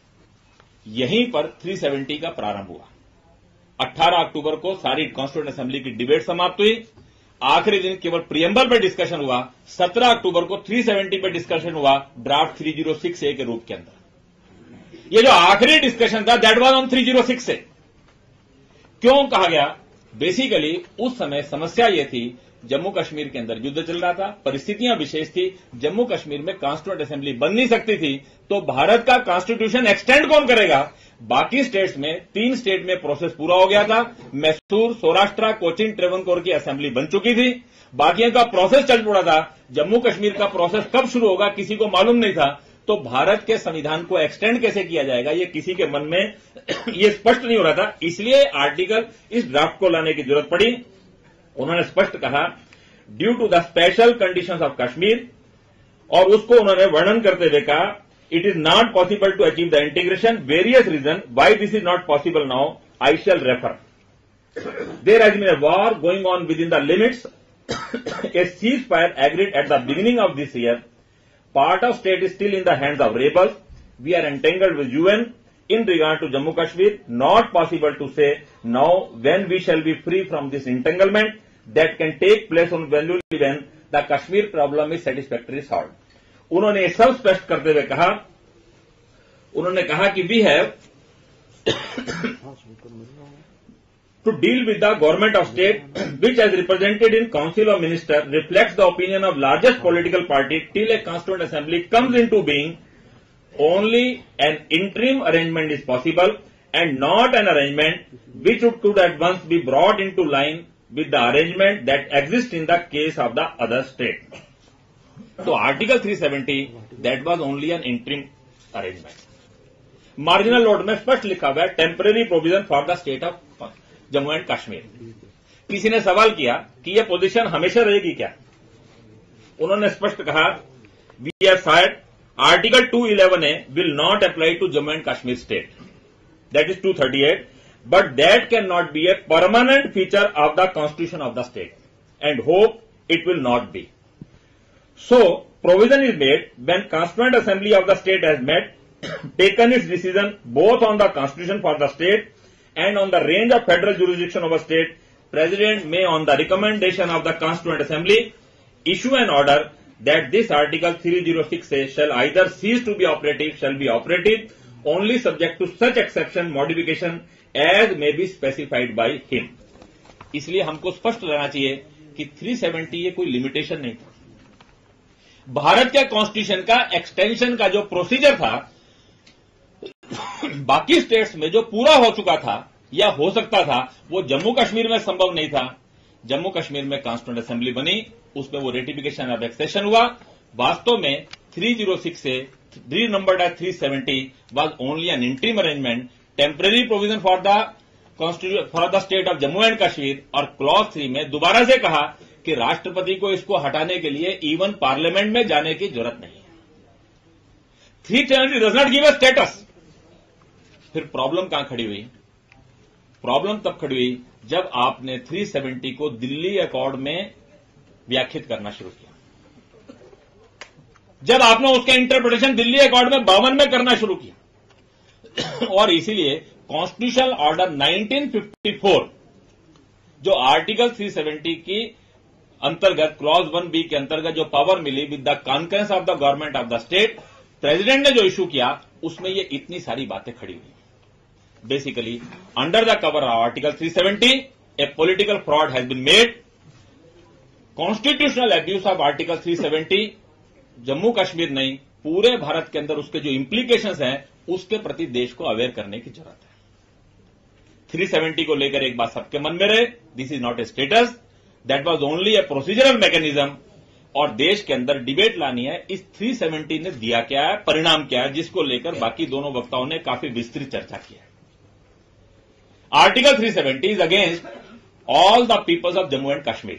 [SPEAKER 3] यहीं पर तीन सौ सत्तर का प्रारंभ हुआ। अठारह अक्टूबर को सारी कॉन्स्टिट्यूएंट असेंबली की डिबेट समाप्त हुई। आखिरी दिन केवल प्रियम्बल पर डिस्कशन हुआ। सत्रह अक्टूबर को तीन सौ सत्तर पर डिस्कशन हुआ ड्राफ्ट तीन सौ छह ए के रूप के अंदर। ये जो आखिरी डिस्कशन था दैट वाज ऑन तीन सौ छह ए। क्यों कहा गया? बेसिकली उस समय समस्या यह थी, जम्मू कश्मीर के अंदर युद्ध चल रहा था, परिस्थितियां विशेष थी, जम्मू कश्मीर में कॉन्स्टिट्यूएंट असेंबली बन नहीं सकती थी, तो भारत का कॉन्स्टिट्यूशन एक्सटेंड कौन करेगा? बाकी स्टेट्स में, तीन स्टेट में प्रोसेस पूरा हो गया था। मैसूर, सौराष्ट्र, कोचिन, ट्रेवनकोर की असेंबली बन चुकी थी, बाकियों का प्रोसेस चल पड़ा था। जम्मू कश्मीर का प्रोसेस कब शुरू होगा किसी को मालूम नहीं था। तो भारत के संविधान को एक्सटेंड कैसे किया जाएगा ये किसी के मन में ये स्पष्ट नहीं हो रहा था। इसलिए आर्टिकल इस ड्राफ्ट को लाने की जरूरत पड़ी। उन्होंने स्पष्ट कहा due to the special conditions of Kashmir, और उसको उन्होंने वर्णन करते हुए कहा it is not possible to achieve the integration, various reason why this is not possible now I shall refer. There has been a war going on within the limits, a ceasefire agreed at the beginning of this year, part of state is still in the hands of rebels, we are entangled with U N in regard to Jammu Kashmir, not possible to say now when we shall be free from this entanglement that can take place on when the Kashmir problem is satisfactorily solved. उन्होंने सब स्पष्ट करते हुए कहा, उन्होंने कहा कि we have to deal with the government of state which as represented in council of ministers reflects the opinion of largest political party till a constituent assembly comes into being. Only an interim arrangement is possible and not an arrangement which could at once be brought into line with the arrangement that exists in the case of the other state. So article तीन सौ सत्तर that was only an interim arrangement. Marginal note में स्पष्ट लिखा हुआ है temporary provision for the state of Jammu and Kashmir. किसी ने सवाल किया कि यह पोजीशन हमेशा रहेगी क्या? उन्होंने स्पष्ट कहा we are side article two eleven A will not apply to Jammu and Kashmir state. that is two thirty-eight, but that cannot be a permanent feature of the constitution of the state, and hope it will not be. So, provision is made when Constituent Assembly of the state has met, taken its decision both on the constitution for the state and on the range of federal jurisdiction of a state, President may, on the recommendation of the Constituent Assembly, issue an order that this Article three oh six A shall either cease to be operative, shall be operative, only subject to such exception, modification as may be specified by him. इसलिए हमको स्पष्ट रहना चाहिए कि तीन सौ सत्तर ये कोई लिमिटेशन नहीं था. भारत के कॉन्स्टिट्यूशन का एक्सटेंशन का जो प्रोसीजर था बाकी स्टेट्स में जो पूरा हो चुका था या हो सकता था, वो जम्मू कश्मीर में संभव नहीं था. जम्मू कश्मीर में कॉन्स्टिट्यूंट असेंबली बनी, उसमें वो रेटिफिकेशन ऑफ एक्सेशन हुआ. वास्तव में तीन सौ छह से three numbered as three seventy was only an interim arrangement, temporary provision for the constitution for the state of Jammu and Kashmir. और क्लॉज थ्री में दोबारा से कहा कि राष्ट्रपति को इसको हटाने के लिए इवन पार्लियामेंट में जाने की जरूरत नहीं है. Three seventy does not give a status. फिर प्रॉब्लम कहां खड़ी हुई? प्रॉब्लम तब खड़ी हुई जब आपने तीन सौ सत्तर को दिल्ली अकॉर्ड में व्याख्यात करना शुरू किया, जब आपने उसका इंटरप्रिटेशन दिल्ली अकॉर्ड में बावन में करना शुरू किया. और इसीलिए constitutional order nineteen fifty four जो आर्टिकल तीन सौ सत्तर की अंतर्गत क्लॉज वन बी के अंतर्गत जो पावर मिली with the concurrence of the government of the state, president ने जो इशू किया उसमें ये इतनी सारी बातें खड़ी हुई. Basically under the cover of article तीन सौ सत्तर a political fraud has been made. Constitutional abuse of article तीन सौ सत्तर जम्मू कश्मीर नहीं, पूरे भारत के अंदर उसके जो इंप्लीकेशंस हैं उसके प्रति देश को अवेयर करने की जरूरत है. तीन सौ सत्तर को लेकर एक बात सबके मन में रहे, this is not a status, that was only a procedural mechanism. और देश के अंदर डिबेट लानी है इस तीन सौ सत्तर ने दिया क्या है, परिणाम क्या है, जिसको लेकर बाकी दोनों वक्ताओं ने काफी विस्तृत चर्चा की है. आर्टिकल तीन सौ सत्तर is against all the peoples of Jammu and Kashmir.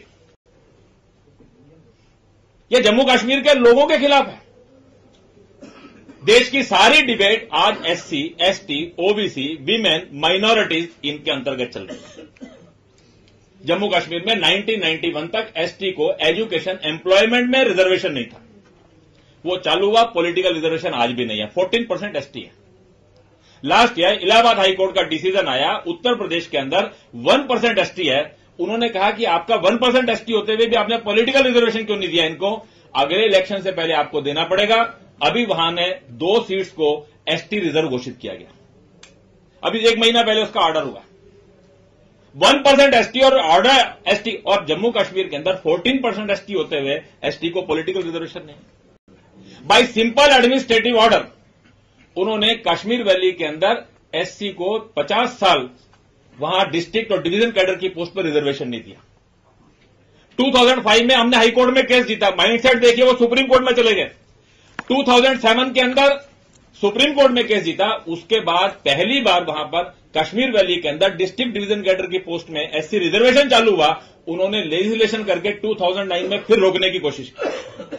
[SPEAKER 3] यह जम्मू कश्मीर के लोगों के खिलाफ है. देश की सारी डिबेट आज SC, ST, OBC, women, minorities इनके अंतर्गत चल रही है. जम्मू कश्मीर में नाइनटीन नाइंटी वन तक एसटी को एजुकेशन, एम्प्लॉयमेंट में रिजर्वेशन नहीं था. वो चालू हुआ, पॉलिटिकल रिजर्वेशन आज भी नहीं है. चौदह परसेंट एसटी है. लास्ट ईयर इलाहाबाद हाईकोर्ट का डिसीजन आया, उत्तर प्रदेश के अंदर वन परसेंट एसटी है. उन्होंने कहा कि आपका वन परसेंट एसटी होते हुए भी आपने पॉलिटिकल रिजर्वेशन क्यों नहीं दिया इनको? अगले इलेक्शन से पहले आपको देना पड़ेगा. अभी वहां ने दो सीट्स को एसटी रिजर्व घोषित किया गया. अभी एक महीना पहले उसका ऑर्डर हुआ. वन परसेंट एसटी और ऑर्डर एसटी, और जम्मू कश्मीर के अंदर फोर्टीन परसेंट एसटी होते हुए एसटी को पॉलिटिकल रिजर्वेशन नहीं. बाय सिंपल एडमिनिस्ट्रेटिव ऑर्डर उन्होंने कश्मीर वैली के अंदर एससी को पचास साल वहां डिस्ट्रिक्ट और डिवीजन कैडर की पोस्ट पर रिजर्वेशन नहीं दिया. दो हज़ार पाँच में हमने हाईकोर्ट में केस जीता. माइंडसेट देखिए, वो सुप्रीम कोर्ट में चले गए. दो हज़ार सात के अंदर सुप्रीम कोर्ट में केस जीता. उसके बाद पहली बार वहां पर कश्मीर वैली के अंदर डिस्ट्रिक्ट डिवीजन कैडर की पोस्ट में एससी रिजर्वेशन चालू हुआ. उन्होंने लेजिस्लेशन करके दो हज़ार नौ में फिर रोकने की कोशिश की.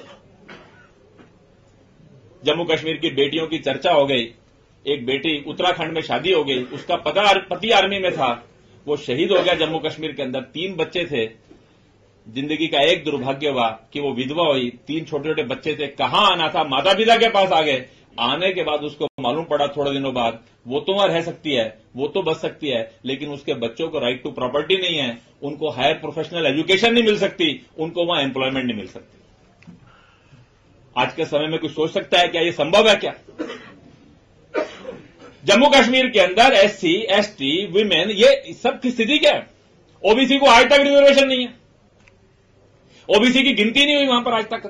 [SPEAKER 3] जम्मू कश्मीर की बेटियों की चर्चा हो गई. एक बेटी उत्तराखंड में शादी हो गई, उसका पता पति आर्मी में था, वो शहीद हो गया. जम्मू कश्मीर के अंदर तीन बच्चे थे. जिंदगी का एक दुर्भाग्य हुआ कि वो विधवा हुई. तीन छोटे छोटे बच्चे थे. कहां आना था, माता पिता के पास आ गए. आने के बाद उसको मालूम पड़ा थोड़े दिनों बाद, वो तो वहां रह सकती है, वो तो बच सकती है, लेकिन उसके बच्चों को राइट टू प्रॉपर्टी नहीं है, उनको हायर प्रोफेशनल एजुकेशन नहीं मिल सकती, उनको वहां एम्प्लॉयमेंट नहीं मिल सकती. आज के समय में कुछ सोच सकता है क्या ये संभव है क्या? जम्मू कश्मीर के अंदर एससी, एसटी, विमेन, ये सब की स्थिति क्या है? ओबीसी को आज तक रिजर्वेशन नहीं है. ओबीसी की गिनती नहीं हुई वहां पर आज तक.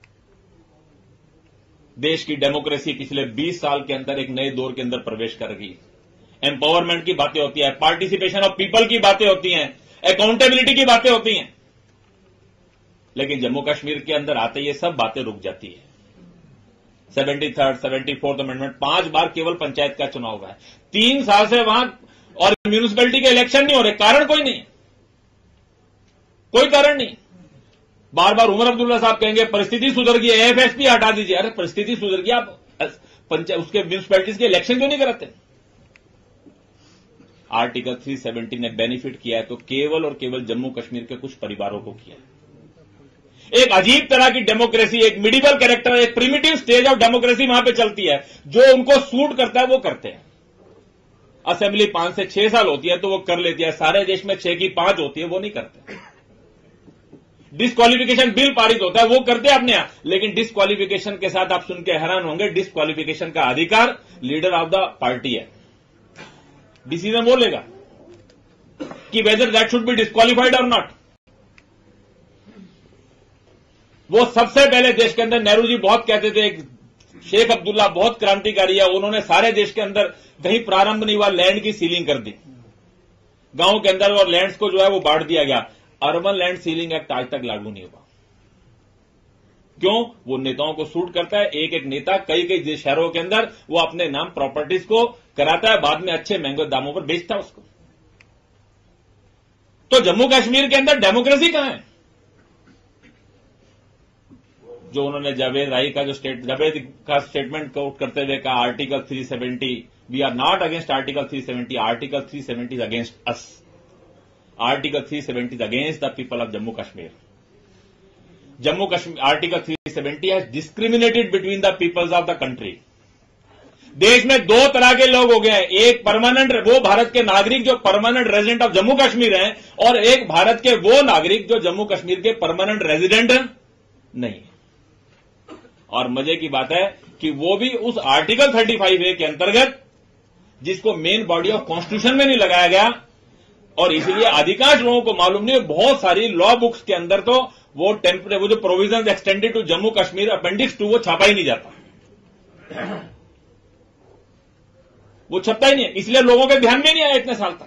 [SPEAKER 3] देश की डेमोक्रेसी पिछले बीस साल के अंदर एक नए दौर के अंदर प्रवेश कर रही है. एम्पावरमेंट की बातें होती है, पार्टिसिपेशन ऑफ पीपल की बातें होती हैं, अकाउंटेबिलिटी की बातें होती हैं, लेकिन जम्मू कश्मीर के अंदर आते ये सब बातें रुक जाती है. Seventy third, seventy fourth amendment, पांच बार केवल पंचायत का चुनाव हुआ है. तीन साल से वहां और म्यूनिसिपैलिटी के इलेक्शन नहीं हो रहे. कारण कोई नहीं, कोई कारण नहीं. बार बार उमर अब्दुल्ला साहब कहेंगे परिस्थिति सुधर गई, एएफएसपी हटा दीजिए. अरे परिस्थिति सुधर गई, आप पंचायत उसके म्यूनिसिपैलिटीज के इलेक्शन क्यों नहीं कराते? आर्टिकल तीन सौ सत्तर ने बेनिफिट किया है तो केवल और केवल जम्मू कश्मीर के कुछ परिवारों को किया है। एक अजीब तरह की डेमोक्रेसी, एक मिडिवल कैरेक्टर, एक प्रिमिटिव स्टेज ऑफ डेमोक्रेसी वहां पे चलती है। जो उनको सूट करता है वो करते हैं। असेंबली पांच से छह साल होती है तो वो कर लेती है, सारे देश में छह की पांच होती है, वो नहीं करते। डिस्क्वालिफिकेशन बिल पारित होता है, वो करते हैं अपने यहां, लेकिन डिस्क्वालिफिकेशन के साथ आप सुन के हैरान होंगे, डिस्क्वालिफिकेशन का अधिकार लीडर ऑफ द पार्टी है। डिसीजन वो लेगा कि whether that should be disqualified और नॉट। वो सबसे पहले देश के अंदर, नेहरू जी बहुत कहते थे, शेख अब्दुल्ला बहुत क्रांतिकारी है, उन्होंने सारे देश के अंदर कहीं प्रारंभ नहीं हुआ लैंड की सीलिंग कर दी गांव के अंदर, और लैंड्स को जो है वो बांट दिया गया। अर्बन लैंड सीलिंग एक्ट आज तक लागू नहीं हुआ। क्यों? वो नेताओं को सूट करता है। एक एक नेता कई कई शहरों के अंदर वो अपने नाम प्रॉपर्टीज को कराता है, बाद में अच्छे महंगे दामों पर बेचता है उसको। तो जम्मू कश्मीर के अंदर डेमोक्रेसी कहां है? जो उन्होंने जावेद राई का जो स्टेट जावेद का स्टेटमेंट कोट करते हुए कहा, आर्टिकल तीन सौ सत्तर, we are not against article तीन सौ सत्तर, आर्टिकल तीन सौ सत्तर इज अगेंस्ट अस। आर्टिकल तीन सौ सत्तर is against the people of Jammu Kashmir. Jammu Kashmir article तीन सौ सत्तर has discriminated between the peoples of the country. देश में दो तरह के लोग हो गए हैं, एक परमानेंट, वो भारत के नागरिक जो permanent resident of Jammu Kashmir हैं, और एक भारत के वो नागरिक जो जम्मू कश्मीर के परमानेंट रेजिडेंट नहीं। और मजे की बात है कि वो भी उस आर्टिकल पैंतीस ए के अंतर्गत, जिसको मेन बॉडी ऑफ कॉन्स्टिट्यूशन में नहीं लगाया गया, और इसीलिए अधिकांश लोगों को मालूम नहीं। बहुत सारी लॉ बुक्स के अंदर तो वो टेम्परे वो जो provision extended to Jammu Kashmir appendix two वो छापा ही नहीं जाता, वो छपता ही नहीं है, इसलिए लोगों के ध्यान में नहीं आया इतने साल तक।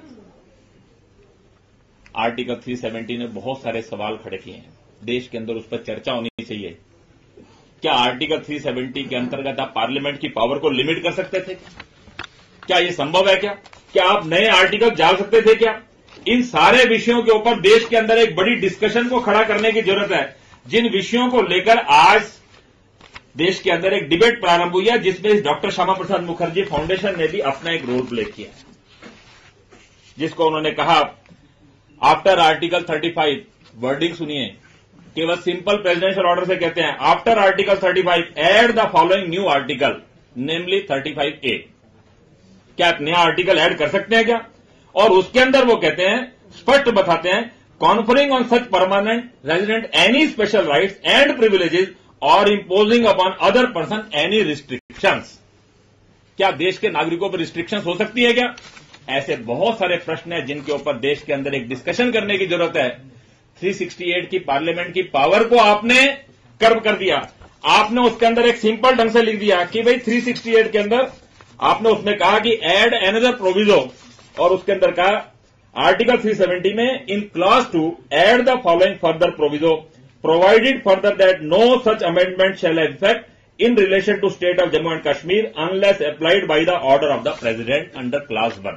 [SPEAKER 3] आर्टिकल तीन सौ सत्तर ने बहुत सारे सवाल खड़े किए हैं, देश के अंदर उस पर चर्चा होनी चाहिए। क्या आर्टिकल तीन सौ सत्तर के अंतर्गत आप पार्लियामेंट की पावर को लिमिट कर सकते थे? क्या यह संभव है? क्या क्या आप नए आर्टिकल डाल सकते थे? क्या इन सारे विषयों के ऊपर देश के अंदर एक बड़ी डिस्कशन को खड़ा करने की जरूरत है, जिन विषयों को लेकर आज देश के अंदर एक डिबेट प्रारंभ हुई है, जिसमें डॉक्टर श्यामा प्रसाद मुखर्जी फाउंडेशन ने भी अपना एक रोल प्ले किया है, जिसको उन्होंने कहा आफ्टर आर्टिकल पैंतीस, वर्डिंग सुनिए, केवल सिंपल प्रेसिडेंशियल ऑर्डर से कहते हैं, आफ्टर आर्टिकल पैंतीस add the following new article namely पैंतीस ए। क्या आप नया आर्टिकल ऐड कर सकते हैं क्या? और उसके अंदर वो कहते हैं, स्पष्ट बताते हैं, conferring on such permanent resident any special rights and privileges और imposing upon other person any restrictions. क्या देश के नागरिकों पर रिस्ट्रिक्शंस हो सकती है क्या? ऐसे बहुत सारे प्रश्न हैं जिनके ऊपर देश के अंदर एक डिस्कशन करने की जरूरत है। तीन सौ अड़सठ की पार्लियामेंट की पावर को आपने कर्व कर दिया। आपने उसके अंदर एक सिंपल ढंग से लिख दिया कि भाई तीन सौ अड़सठ के अंदर आपने उसमें कहा कि एड एनदर प्रोविजो, और उसके अंदर कहा आर्टिकल तीन सौ सत्तर में in clause two add the following further proviso provided further that no such amendment shall have effect in relation to state of Jammu and Kashmir unless applied by the order of the president under clause one.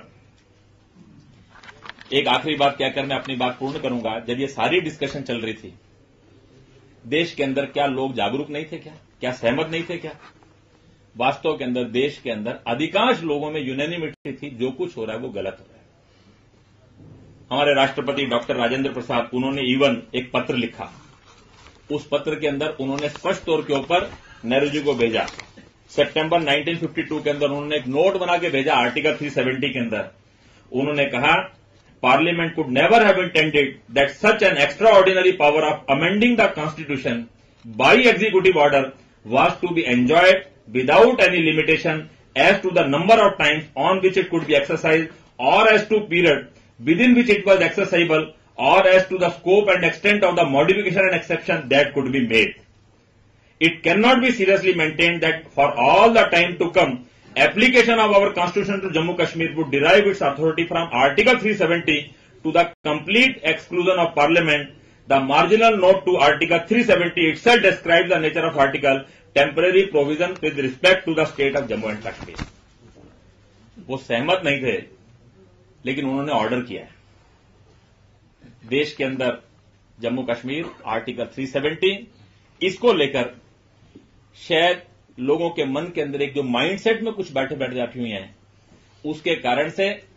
[SPEAKER 3] एक आखिरी बात कहकर मैं अपनी बात पूर्ण करूंगा। जब ये सारी डिस्कशन चल रही थी देश के अंदर, क्या लोग जागरूक नहीं थे? क्या क्या सहमत नहीं थे? क्या वास्तव के अंदर देश के अंदर अधिकांश लोगों में यूनानिमिटी थी, जो कुछ हो रहा है वो गलत हो रहा है। हमारे राष्ट्रपति डॉक्टर राजेंद्र प्रसाद, उन्होंने इवन एक पत्र लिखा, उस पत्र के अंदर उन्होंने स्पष्ट तौर के ऊपर नेहरू जी को भेजा। सितंबर उन्नीस सौ बावन के अंदर उन्होंने एक नोट बना के भेजा आर्टिकल तीन सौ सत्तर के अंदर। उन्होंने कहा, parliament could never have intended that such an extraordinary power of amending the constitution by executive order was to be enjoyed without any limitation as to the number of times on which it could be exercised or as to period within which it was accessible or as to the scope and extent of the modification and exception that could be made. It cannot be seriously maintained that for all the time to come, application of our constitution to Jammu Kashmir would derive its authority from Article three seventy to the complete exclusion of Parliament. The marginal note to Article three seventy itself describes the nature of article temporary provision with respect to the state of Jammu and Kashmir. वो सहमत नहीं थे, लेकिन उन्होंने order किया है। देश के अंदर जम्मू कश्मीर आर्टिकल तीन सौ सत्तर, इसको लेकर शायद लोगों के मन के अंदर एक जो माइंडसेट में कुछ बैठे बैठ जाती हुई हैं, उसके कारण से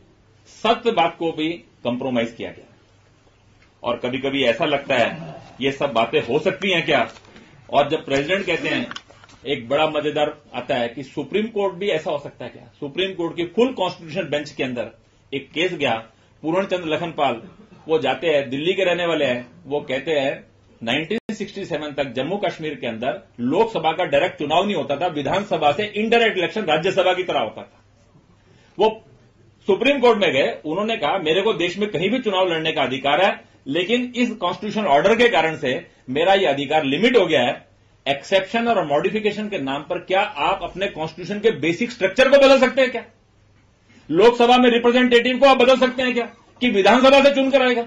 [SPEAKER 3] सत्य बात को भी कंप्रोमाइज किया गया। और कभी कभी ऐसा लगता है ये सब बातें हो सकती हैं क्या। और जब प्रेसिडेंट कहते हैं, एक बड़ा मजेदार आता है कि सुप्रीम कोर्ट भी ऐसा हो सकता है क्या। सुप्रीम कोर्ट की फुल कॉन्स्टिट्यूशन बेंच के अंदर एक केस गया, पूर्ण चंद्र लखनपाल, वो जाते हैं, दिल्ली के रहने वाले हैं, वो कहते हैं नाइनटीन सिक्सटी सेवन तक जम्मू कश्मीर के अंदर लोकसभा का डायरेक्ट चुनाव नहीं होता था, विधानसभा से इनडायरेक्ट इलेक्शन राज्यसभा की तरह होता था। वो सुप्रीम कोर्ट में गए, उन्होंने कहा मेरे को देश में कहीं भी चुनाव लड़ने का अधिकार है, लेकिन इस कॉन्स्टिट्यूशन ऑर्डर के कारण से मेरा यह अधिकार लिमिट हो गया है। एक्सेप्शन और मॉडिफिकेशन के नाम पर क्या आप अपने कॉन्स्टिट्यूशन के बेसिक स्ट्रक्चर को बदल सकते हैं क्या। लोकसभा में रिप्रेजेंटेटिव को आप बदल सकते हैं क्या कि विधानसभा से चुनकर आएगा।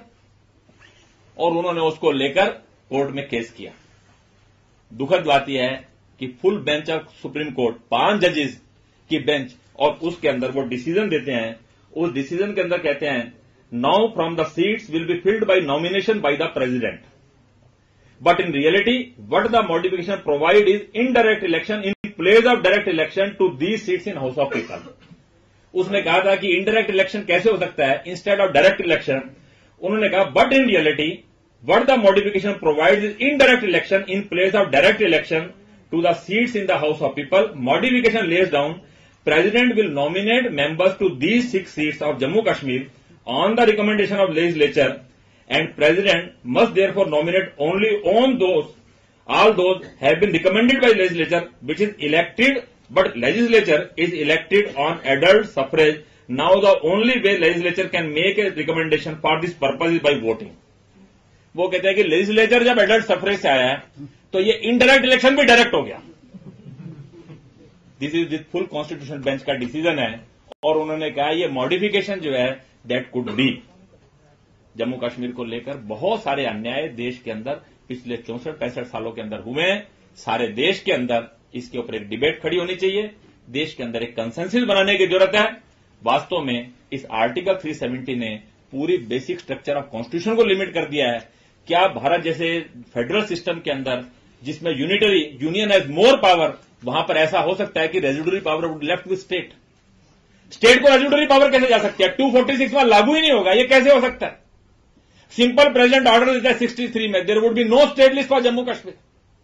[SPEAKER 3] और उन्होंने उसको लेकर कोर्ट में केस किया। दुखद बात यह है कि full bench of supreme court, पांच जजेस की बेंच, और उसके अंदर वो डिसीजन देते हैं। उस डिसीजन के अंदर कहते हैं now from the seats will be filled by nomination by the president, but in reality what the modification provide is indirect election in place of direct election to these seats in house of people. उसने कहा था कि indirect election कैसे हो सकता है instead of direct election. उन्होंने कहा but in reality what the modification provide is indirect election in place of direct election to the seats in the house of people. Modification lays down President will nominate members to these six seats of Jammu Kashmir on the recommendation of legislature, and President must therefore nominate only on those, all those have been recommended by legislature, which is elected, but legislature is elected on adult suffrage. Now the only way legislature can make a recommendation for this purpose is by voting. वो कहते हैं कि legislature जब adult suffrage से आया है तो ये indirect election भी direct हो गया। This is this full constitution bench का डिसीजन है। और उन्होंने कहा ये मॉडिफिकेशन जो है that could be. Jammu Kashmir को लेकर बहुत सारे अन्याय देश के अंदर पिछले चौसठ पैंसठ सालों के अंदर हुए हैं। सारे देश के अंदर इसके ऊपर एक डिबेट खड़ी होनी चाहिए। देश के अंदर एक कंसेंसस बनाने की जरूरत है। वास्तव में इस आर्टिकल तीन सौ सत्तर ने पूरी बेसिक स्ट्रक्चर ऑफ कॉन्स्टिट्यूशन को लिमिट कर दिया है। क्या भारत जैसे फेडरल सिस्टम के अंदर जिसमें unitary union has more power, वहां पर ऐसा हो सकता है कि residuary power would left with state. State को रेजिडुअरी पावर कैसे जा सकती है। टू फोर्टी सिक्स में लागू ही नहीं होगा, ये कैसे हो सकता है। सिंपल प्रेसिडेंट ऑर्डर देता है सिक्सटी थ्री में, there would be no state list for Jammu Kashmir.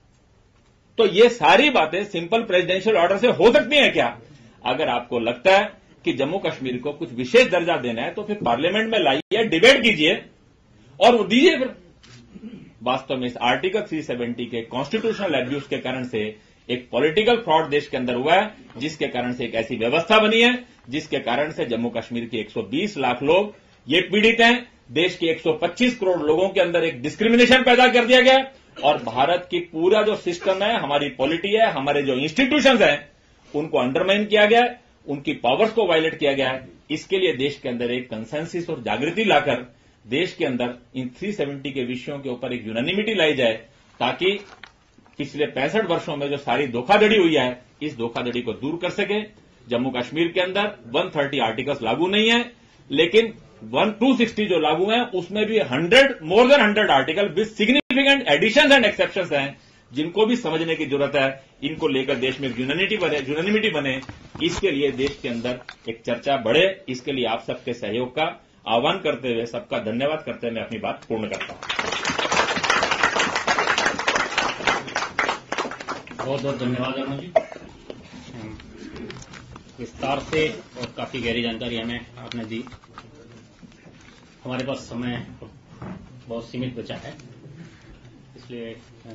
[SPEAKER 3] तो ये सारी बातें सिंपल प्रेसिडेंशियल ऑर्डर से हो सकती हैं क्या। अगर आपको लगता है कि जम्मू कश्मीर को कुछ विशेष दर्जा देना है तो फिर पार्लियामेंट में लाइए, डिबेट कीजिए और वो दीजिए। फिर वास्तव में इस आर्टिकल तीन सौ सत्तर के कॉन्स्टिट्यूशनल एब्यूज के कारण से एक पॉलिटिकल फ्रॉड देश के अंदर हुआ है, जिसके कारण से एक ऐसी व्यवस्था बनी है जिसके कारण से जम्मू कश्मीर के एक सौ बीस लाख लोग ये पीड़ित हैं। देश के एक सौ पच्चीस करोड़ लोगों के अंदर एक डिस्क्रिमिनेशन पैदा कर दिया गया और भारत की पूरा जो सिस्टम है, हमारी पॉलिटी है, हमारे जो इंस्टीट्यूशंस हैं, उनको अंडरमाइन किया गया है, उनकी पावर्स को वायलेट किया गया है। इसके लिए देश के अंदर एक कंसेंसस और जागृति लाकर देश के अंदर इन तीन सौ सत्तर के विषयों के ऊपर एक यूनानिमिटी लाई जाए, ताकि पिछले पैंसठ वर्षों में जो सारी धोखाधड़ी हुई है इस धोखाधड़ी को दूर कर सके। जम्मू कश्मीर के अंदर एक सौ तीस आर्टिकल्स लागू नहीं है, लेकिन दो सौ साठ जो लागू हैं उसमें भी सौ more than hundred article with significant additions and exceptions हैं, जिनको भी समझने की जरूरत है। इनको लेकर देश में यूनानिटी बने यूनानिमिटी बने, इसके लिए देश के अंदर एक चर्चा बढ़े। इसके लिए आप सबके सहयोग का आह्वान करते हुए, सबका धन्यवाद करते हुए मैं अपनी बात पूर्ण करता हूं।
[SPEAKER 2] बहुत बहुत धन्यवाद अरुण जी। विस्तार से और काफी गहरी जानकारी हमें आपने दी। हमारे पास समय बहुत सीमित बचा है, इसलिए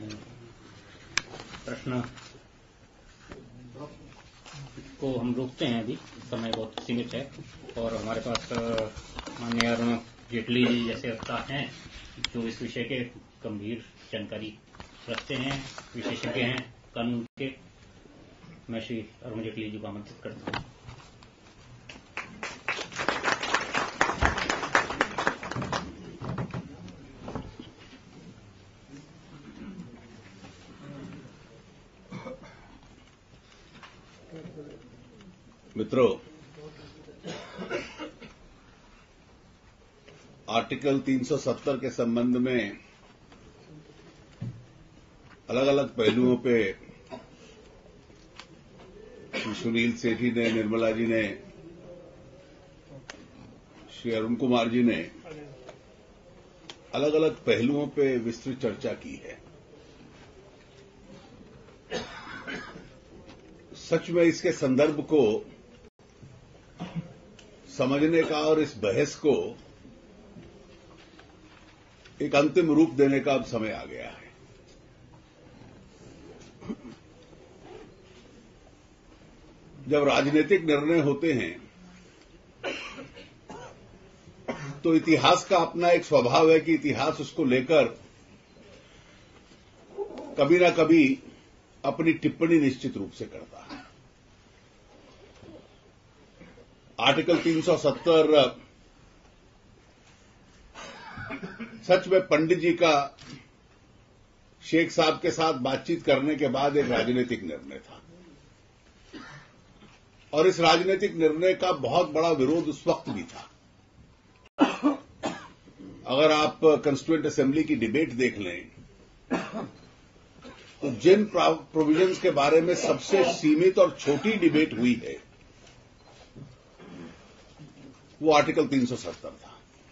[SPEAKER 2] प्रश्न को हम रोकते हैं। अभी समय बहुत सीमित है और हमारे पास माननीय अरुण जेटली जी जैसे वक्ता हैं जो इस विषय के गंभीर जानकारी रखते हैं, विशेषज्ञ हैं कानून के। मैं श्री अरुण जेटली जी को आमंत्रित करता हूं।
[SPEAKER 4] मित्रों, आर्टिकल तीन सौ सत्तर के संबंध में अलग अलग पहलुओं पे सुनील सेठी ने, निर्मला जी ने, श्री अरुण कुमार जी ने अलग अलग पहलुओं पे विस्तृत चर्चा की है। सच में इसके संदर्भ को समझने का और इस बहस को एक अंतिम रूप देने का अब समय आ गया है। जब राजनीतिक निर्णय होते हैं तो इतिहास का अपना एक स्वभाव है कि इतिहास उसको लेकर कभी ना कभी अपनी टिप्पणी निश्चित रूप से करता है। आर्टिकल तीन सौ सत्तर सच में पंडित जी का शेख साहब के साथ बातचीत करने के बाद एक राजनीतिक निर्णय था और इस राजनीतिक निर्णय का बहुत बड़ा विरोध उस वक्त भी था। अगर आप कंस्टिट्यूएंट असेंबली की डिबेट देख लें तो जिन प्रोविजंस के बारे में सबसे सीमित और छोटी डिबेट हुई है वो आर्टिकल तीन सौ सत्तर था।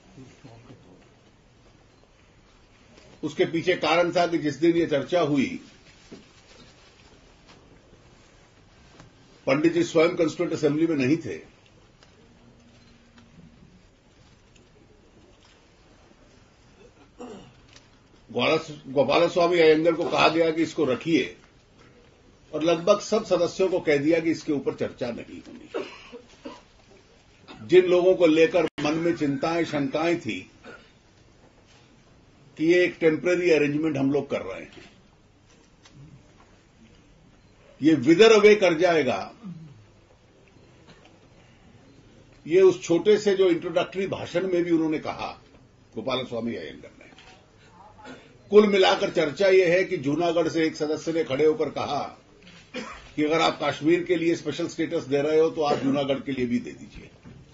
[SPEAKER 4] उसके पीछे कारण था कि जिस दिन ये चर्चा हुई पंडित जी स्वयं कंस्टिट्यूएंट असेंबली में नहीं थे। गोपाल स्वामी अयंगर को कहा गया कि इसको रखिए और लगभग सब सदस्यों को कह दिया कि इसके ऊपर चर्चा नहीं होनी। जिन लोगों को लेकर मन में चिंताएं शंकाएं थी कि ये एक टेम्परेरी अरेंजमेंट हम लोग कर रहे हैं, ये विदर अवे कर जाएगा, ये उस छोटे से जो इंट्रोडक्टरी भाषण में भी उन्होंने कहा गोपाल स्वामी अयंगर ने। कुल मिलाकर चर्चा यह है कि जूनागढ़ से एक सदस्य ने खड़े होकर कहा कि अगर आप कश्मीर के लिए स्पेशल स्टेटस दे रहे हो तो आप जूनागढ़ के लिए भी दे दीजिए।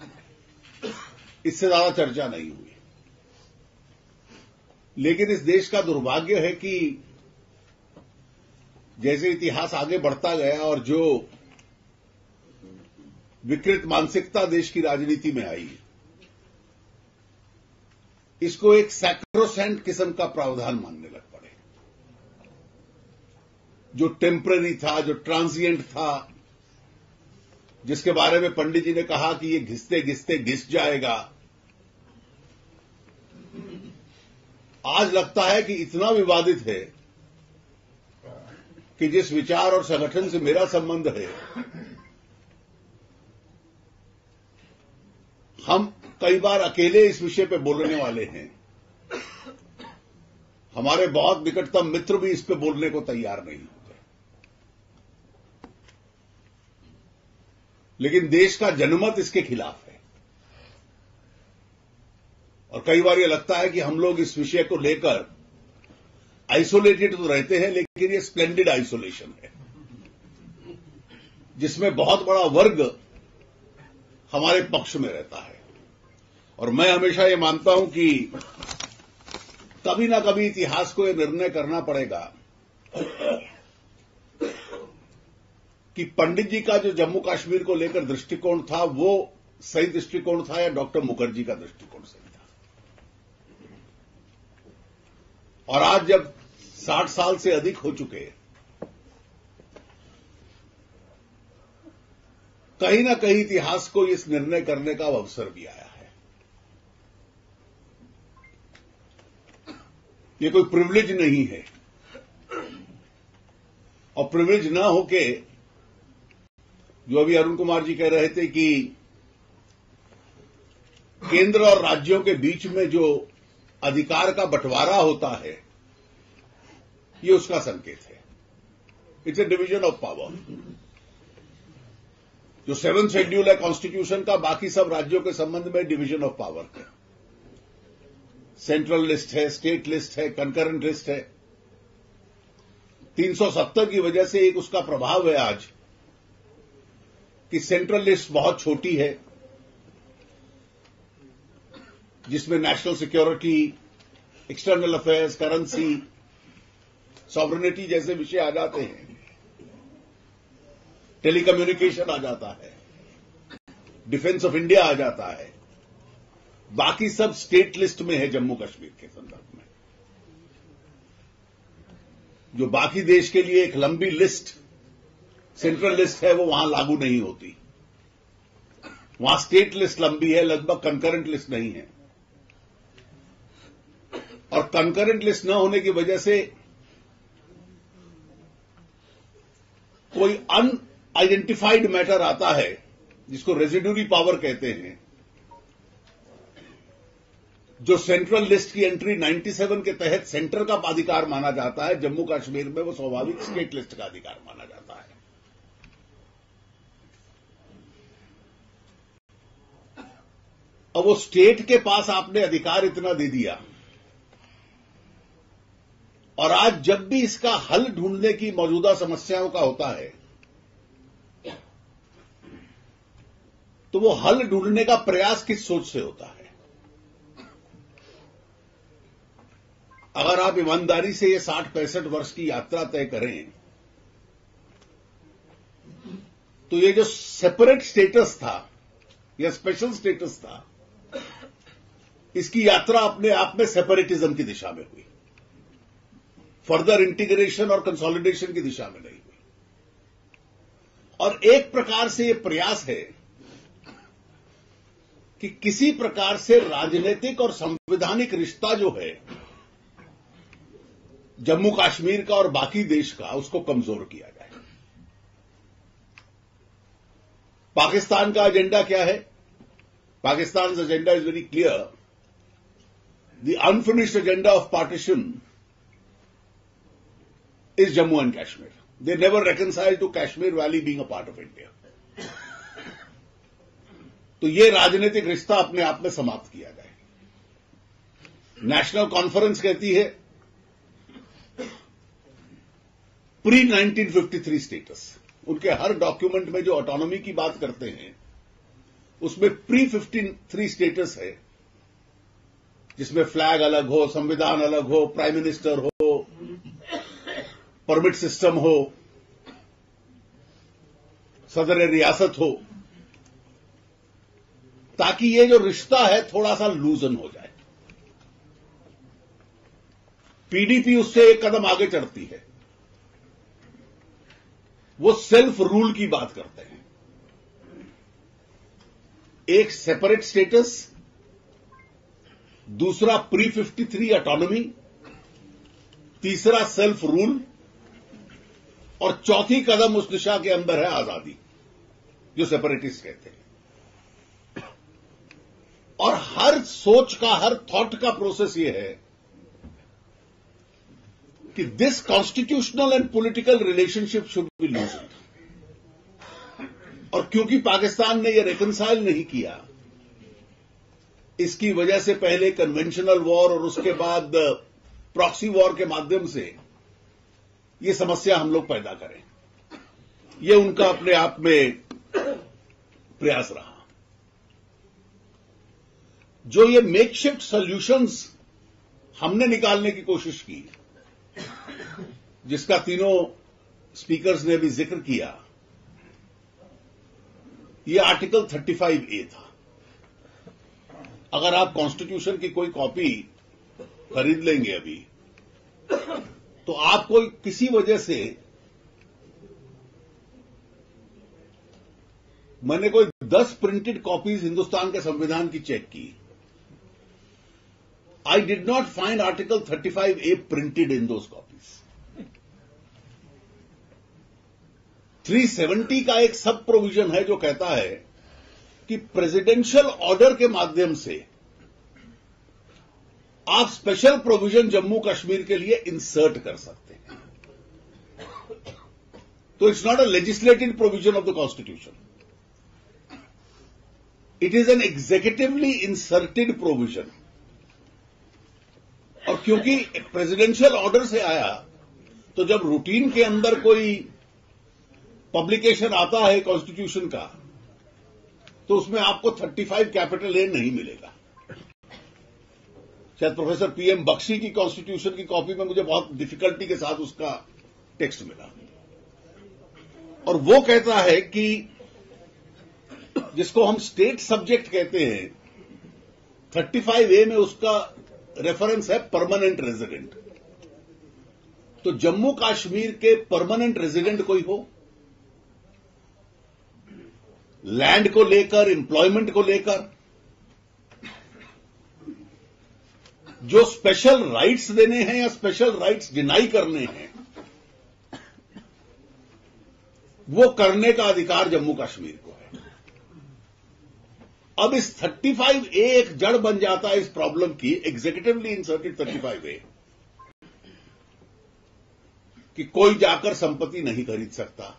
[SPEAKER 4] इससे ज्यादा चर्चा नहीं हुई। लेकिन इस देश का दुर्भाग्य है कि जैसे इतिहास आगे बढ़ता गया और जो विकृत मानसिकता देश की राजनीति में आई, इसको एक सैक्रोसेंट किस्म का प्रावधान मानने लग पड़े। जो टेम्पररी था, जो ट्रांजिएंट था, जिसके बारे में पंडित जी ने कहा कि ये घिसते घिसते घिस जाएगा, आज लगता है कि इतना विवादित है कि जिस विचार और संगठन से मेरा संबंध है, हम कई बार अकेले इस विषय पे बोलने वाले हैं। हमारे बहुत निकटतम मित्र भी इस पे बोलने को तैयार नहीं होते। लेकिन देश का जनमत इसके खिलाफ है और कई बार ये लगता है कि हम लोग इस विषय को लेकर आइसोलेटेड तो रहते हैं, लेकिन ये स्प्लेंडेड आइसोलेशन है जिसमें बहुत बड़ा वर्ग हमारे पक्ष में रहता है। और मैं हमेशा ये मानता हूं कि कभी ना कभी इतिहास को यह निर्णय करना पड़ेगा कि पंडित जी का जो जम्मू कश्मीर को लेकर दृष्टिकोण था वो सही दृष्टिकोण था या डॉक्टर मुखर्जी का दृष्टिकोण सही था। और आज जब साठ साल से अधिक हो चुके, कहीं ना कहीं इतिहास को इस निर्णय करने का अवसर भी आया है। ये कोई प्रिविलेज नहीं है और प्रिविलेज ना होके जो अभी अरुण कुमार जी कह रहे थे कि केंद्र और राज्यों के बीच में जो अधिकार का बंटवारा होता है, ये उसका संकेत है। It's a division of power. जो सेवन शेड्यूल है कॉन्स्टिट्यूशन का, बाकी सब राज्यों के संबंध में डिवीजन ऑफ पावर है। सेंट्रल लिस्ट है, स्टेट लिस्ट है, कंकरेंट लिस्ट है। तीन सौ सत्तर की वजह से एक उसका प्रभाव है आज कि सेंट्रल लिस्ट बहुत छोटी है, जिसमें national security, external affairs, currency, sovereignty जैसे विषय आ जाते हैं। टेलीकम्युनिकेशन आ जाता है, डिफेंस ऑफ इंडिया आ जाता है। बाकी सब स्टेट लिस्ट में है जम्मू कश्मीर के संदर्भ में। जो बाकी देश के लिए एक लंबी लिस्ट, सेंट्रल लिस्ट है, वो वहां लागू नहीं होती। वहां स्टेट लिस्ट लंबी है, लगभग कंकरेंट लिस्ट नहीं है। और कंकरेंट लिस्ट न होने की वजह से कोई अनआइडेंटिफाइड मैटर आता है, जिसको रेजिड्यूरी पावर कहते हैं, जो सेंट्रल लिस्ट की एंट्री सत्तानवे के तहत सेंटर का अधिकार माना जाता है, जम्मू कश्मीर में वो स्वाभाविक स्टेट लिस्ट का अधिकार माना जाता है। अब वो स्टेट के पास आपने अधिकार इतना दे दिया, और आज जब भी इसका हल ढूंढने की मौजूदा समस्याओं का होता है, तो वो हल ढूंढने का प्रयास किस सोच से होता है? अगर आप ईमानदारी से ये साठ पैंसठ वर्ष की यात्रा तय करें, तो ये जो सेपरेट स्टेटस था या स्पेशल स्टेटस था, इसकी यात्रा अपने आप में सेपरेटिज्म की दिशा में हुई, फर्दर इंटीग्रेशन और कंसोलिडेशन की दिशा में नहीं हुई। और एक प्रकार से यह प्रयास है कि किसी प्रकार से राजनीतिक और संवैधानिक रिश्ता जो है जम्मू कश्मीर का और बाकी देश का, उसको कमजोर किया जाए। पाकिस्तान का एजेंडा क्या है? Pakistan agenda is very clear. The unfinished agenda of partition is Jammu and Kashmir. They never reconcile to Kashmir Valley being a part of India. तो ये राजनीतिक रिश्ता अपने आप में समाप्त किया जाए। नेशनल कॉन्फ्रेंस कहती है pre nineteen fifty three status. उनके हर डॉक्यूमेंट में जो ऑटोनॉमी की बात करते हैं, उसमें प्री फिफ्टी थ्री स्टेटस है, जिसमें फ्लैग अलग हो, संविधान अलग हो, प्राइम मिनिस्टर हो, परमिट सिस्टम हो, सदर रियासत हो, ताकि ये जो रिश्ता है थोड़ा सा लूजन हो जाए। पीडीपी उससे एक कदम आगे चढ़ती है। वो सेल्फ रूल की बात करते हैं। एक सेपरेट स्टेटस, दूसरा प्री फिफ्टी थ्री ऑटोनॉमी, तीसरा सेल्फ रूल, और चौथी कदम उस दिशा के अंदर है आजादी, जो सेपरेटिस्ट कहते हैं। और हर सोच का, हर थॉट का प्रोसेस यह है कि this constitutional and political relationship should be loosed. और क्योंकि पाकिस्तान ने यह रिकंसाइल नहीं किया, इसकी वजह से पहले कन्वेंशनल वॉर और उसके बाद प्रॉक्सी वॉर के माध्यम से ये समस्या हम लोग पैदा करें, ये उनका अपने आप में प्रयास रहा। जो ये मेकशिफ्ट सॉल्यूशंस हमने निकालने की कोशिश की, जिसका तीनों स्पीकर्स ने भी जिक्र किया, ये आर्टिकल थर्टी फाइव ए था। अगर आप कॉन्स्टिट्यूशन की कोई कॉपी खरीद लेंगे अभी, तो आपको किसी वजह से, मैंने कोई दस प्रिंटेड कॉपीज हिंदुस्तान के संविधान की चेक की, I did not find article thirty five A printed in those copies. Three seventy का एक सब प्रोविजन है जो कहता है कि प्रेसिडेंशियल ऑर्डर के माध्यम से आप स्पेशल प्रोविजन जम्मू कश्मीर के लिए इंसर्ट कर सकते हैं। तो it's not a legislative provision of the constitution, it is an executively inserted provision. और क्योंकि प्रेसिडेंशियल ऑर्डर से आया, तो जब रूटीन के अंदर कोई पब्लिकेशन आता है कॉन्स्टिट्यूशन का, तो उसमें आपको थर्टी फाइव कैपिटल ए नहीं मिलेगा। शायद प्रोफेसर पीएम बख्शी की कॉन्स्टिट्यूशन की कॉपी में मुझे बहुत डिफिकल्टी के साथ उसका टेक्स्ट मिला, और वो कहता है कि जिसको हम स्टेट सब्जेक्ट कहते हैं, पैंतीस ए में उसका रेफरेंस है परमानेंट रेजिडेंट। तो जम्मू कश्मीर के परमानेंट रेजिडेंट कोई हो, लैंड को लेकर, एम्प्लॉयमेंट को लेकर जो स्पेशल राइट्स देने हैं या स्पेशल राइट्स डिनाई करने हैं, वो करने का अधिकार जम्मू कश्मीर को है। अब इस पैंतीस ए एक जड़ बन जाता है इस प्रॉब्लम की, एग्जीक्यूटिवली इंसर्टेड पैंतीस ए, कि कोई जाकर संपत्ति नहीं खरीद सकता।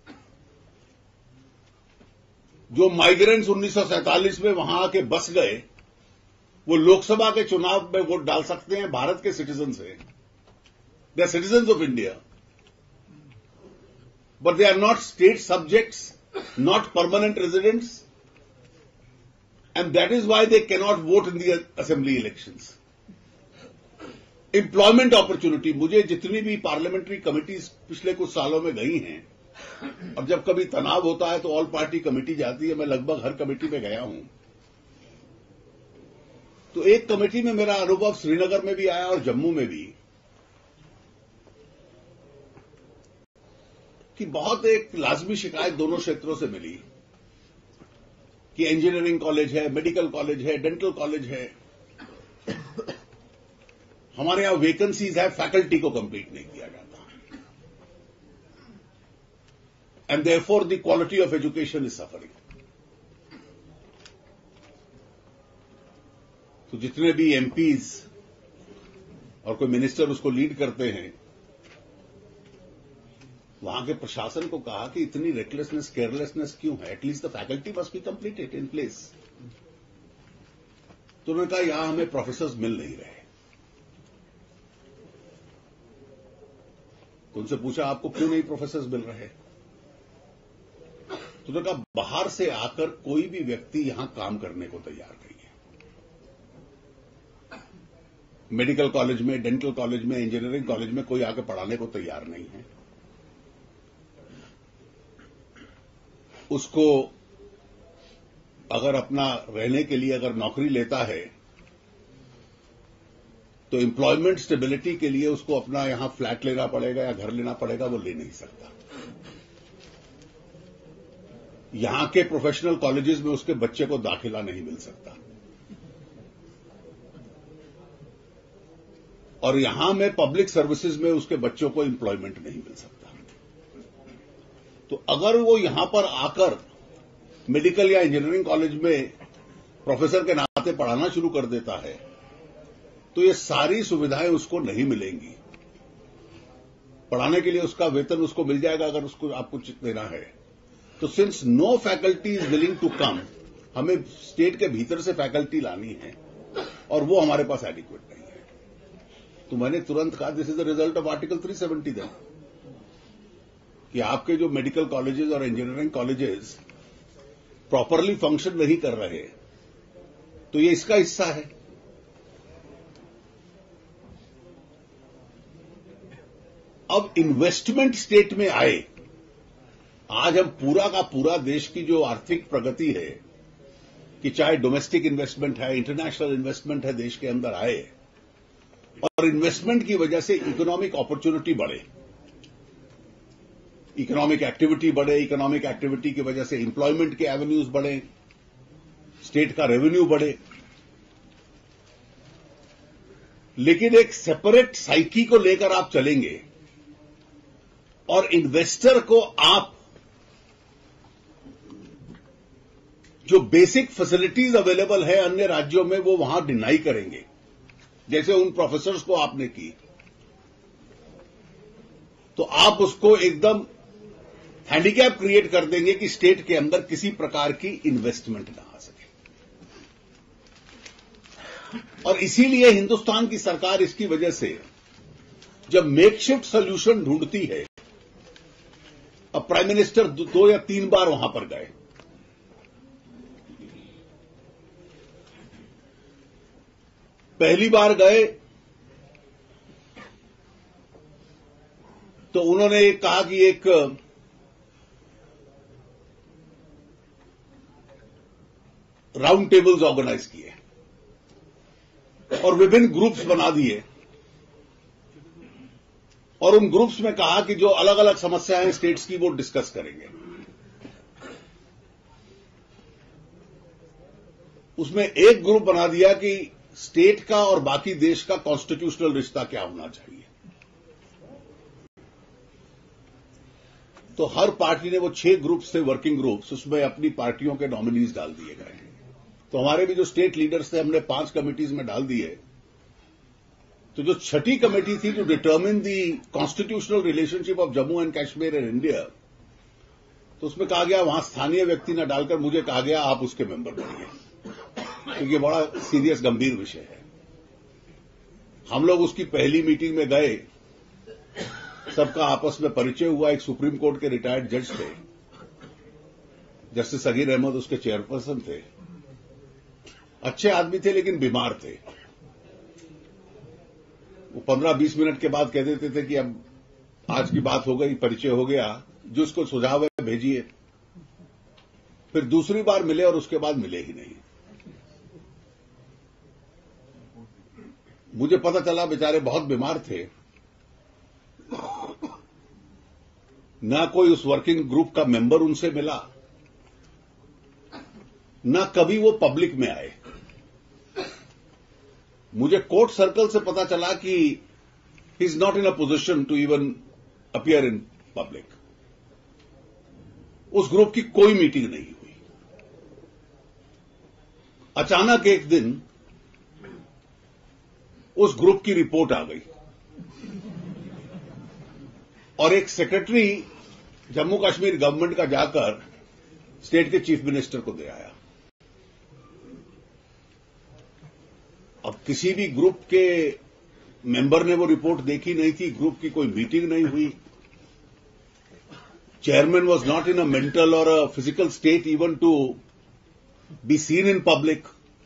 [SPEAKER 4] जो माइग्रेंट्स उन्नीस सौ सैंतालीस में वहां आके बस गए, वो लोकसभा के चुनाव में वोट डाल सकते हैं, भारत के सिटीजन से, they are citizen of India, but they are not state subjects, not permanent residents, and that is why they cannot vote in the assembly elections. Employment opportunity, मुझे जितनी भी पार्लियामेंट्री कमिटीज पिछले कुछ सालों में गई हैं, अब जब कभी तनाव होता है तो ऑल पार्टी कमेटी जाती है, मैं लगभग हर कमेटी में गया हूं। तो एक कमेटी में मेरा अनुभव श्रीनगर में भी आया और जम्मू में भी, कि बहुत एक लाजमी शिकायत दोनों क्षेत्रों से मिली कि इंजीनियरिंग कॉलेज है, मेडिकल कॉलेज है, डेंटल कॉलेज है, हमारे यहां वैकेंसीज है, फैकल्टी को कंप्लीट नहीं किया जाता, and therefore the quality of education is suffering. तो जितने भी एमपीज और कोई मिनिस्टर उसको लीड करते हैं, वहां के प्रशासन को कहा कि इतनी रेकलेसनेस, केयरलेसनेस क्यों है, at least the faculty must be completed in place. तो उन्होंने कहा यहां हमें प्रोफेसर्स मिल नहीं रहे। तो उनसे पूछा आपको क्यों नहीं प्रोफेसर्स मिल रहे? तो उन्होंने कहा बाहर से आकर कोई भी व्यक्ति यहां काम करने को तैयार नहीं है। मेडिकल कॉलेज में, डेंटल कॉलेज में, इंजीनियरिंग कॉलेज में कोई आकर पढ़ाने को तैयार नहीं है। उसको अगर अपना रहने के लिए अगर नौकरी लेता है तो एम्प्लॉयमेंट स्टेबिलिटी के लिए उसको अपना यहां फ्लैट लेना पड़ेगा या घर लेना पड़ेगा, वो ले नहीं सकता। यहां के प्रोफेशनल कॉलेजेस में उसके बच्चे को दाखिला नहीं मिल सकता, और यहां में पब्लिक सर्विसेज में उसके बच्चों को एम्प्लॉयमेंट नहीं मिल सकता। तो अगर वो यहां पर आकर मेडिकल या इंजीनियरिंग कॉलेज में प्रोफेसर के नाते पढ़ाना शुरू कर देता है, तो ये सारी सुविधाएं उसको नहीं मिलेंगी। पढ़ाने के लिए उसका वेतन उसको मिल जाएगा अगर उसको आपको देना है। तो since no faculty is willing to come, हमें स्टेट के भीतर से फैकल्टी लानी है, और वो हमारे पास एडिक्वेट नहीं है। तो मैंने तुरंत कहा this is the result of article three seventy then, कि आपके जो मेडिकल कॉलेजेस और इंजीनियरिंग कॉलेजेस प्रॉपरली फंक्शन नहीं कर रहे, तो ये इसका हिस्सा है। अब इन्वेस्टमेंट स्टेट में आए, आज हम पूरा का पूरा देश की जो आर्थिक प्रगति है, कि चाहे डोमेस्टिक इन्वेस्टमेंट है, इंटरनेशनल इन्वेस्टमेंट है, देश के अंदर आए, और इन्वेस्टमेंट की वजह से इकोनॉमिक अपॉर्चुनिटी बढ़े, इकोनॉमिक एक्टिविटी बढ़े, इकोनॉमिक एक्टिविटी की वजह से एम्प्लॉयमेंट के एवेन्यूज बढ़े, स्टेट का रेवेन्यू बढ़े। लेकिन एक सेपरेट साइकी को लेकर आप चलेंगे और इन्वेस्टर को आप जो बेसिक फैसिलिटीज अवेलेबल है अन्य राज्यों में वो वहां डिनाई करेंगे, जैसे उन प्रोफेसर्स को आपने की, तो आप उसको एकदम हैंडीकैप क्रिएट कर देंगे कि स्टेट के अंदर किसी प्रकार की इन्वेस्टमेंट ना आ सके। और इसीलिए हिंदुस्तान की सरकार इसकी वजह से जब मेकशिफ्ट सोल्यूशन ढूंढती है, अब प्राइम मिनिस्टर दो या तीन बार वहां पर गए, पहली बार गए तो उन्होंने कहा कि एक राउंड टेबल्स ऑर्गेनाइज किए और विभिन्न ग्रुप्स बना दिए और उन ग्रुप्स में कहा कि जो अलग अलग समस्याएं स्टेट्स की वो डिस्कस करेंगे। उसमें एक ग्रुप बना दिया कि स्टेट का और बाकी देश का कॉन्स्टिट्यूशनल रिश्ता क्या होना चाहिए। तो हर पार्टी ने वो छह ग्रुप्स थे, वर्किंग ग्रुप्स, उसमें अपनी पार्टियों के नॉमिनीज डाल दिए गए। तो हमारे भी जो स्टेट लीडर्स थे हमने पांच कमिटीज में डाल दिए। तो जो छठी कमेटी थी to determine the constitutional relationship of Jammu and Kashmir and India, तो उसमें कहा गया वहां स्थानीय व्यक्ति न डालकर मुझे कहा गया आप उसके मेंबर बनिए, क्योंकि ये बड़ा सीरियस गंभीर विषय है। हम लोग उसकी पहली मीटिंग में गए, सबका आपस में परिचय हुआ। एक सुप्रीम कोर्ट के रिटायर्ड जज थे, जस्टिस सगीर अहमद उसके चेयरपर्सन थे। अच्छे आदमी थे लेकिन बीमार थे। वो पंद्रह बीस मिनट के बाद कह देते थे कि अब आज की बात हो गई, परिचय हो गया, जो उसको सुझाव है भेजिए। फिर दूसरी बार मिले और उसके बाद मिले ही नहीं। मुझे पता चला बेचारे बहुत बीमार थे, ना कोई उस वर्किंग ग्रुप का मेंबर उनसे मिला, ना कभी वो पब्लिक में आए। मुझे कोर्ट सर्कल से पता चला कि he is not in a position to even appear in public. उस ग्रुप की कोई मीटिंग नहीं हुई। अचानक एक दिन उस ग्रुप की रिपोर्ट आ गई और एक सेक्रेटरी जम्मू कश्मीर गवर्नमेंट का जाकर स्टेट के चीफ मिनिस्टर को दे आया। अब किसी भी ग्रुप के मेंबर ने वो रिपोर्ट देखी नहीं थी, ग्रुप की कोई मीटिंग नहीं हुई, chairman was not in a mental और a physical state even to be seen in public.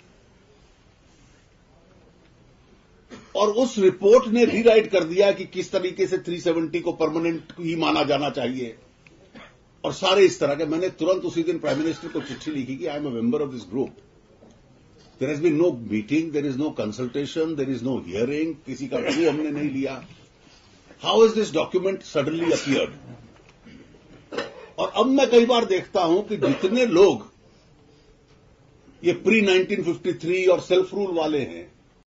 [SPEAKER 4] और उस रिपोर्ट ने रीराइट कर दिया कि किस तरीके से तीन सौ सत्तर को परमानेंट ही माना जाना चाहिए और सारे इस तरह के। मैंने तुरंत उसी दिन प्राइम मिनिस्टर को चिट्ठी लिखी कि I am a member of this group, there has been no meeting, there is no consultation, there is no hearing, किसी का व्यू हमने नहीं लिया। How is this document suddenly appeared? और अब मैं कई बार देखता हूं कि जितने लोग ये प्री नाइनटीन फिफ्टी थ्री और सेल्फ रूल वाले हैं,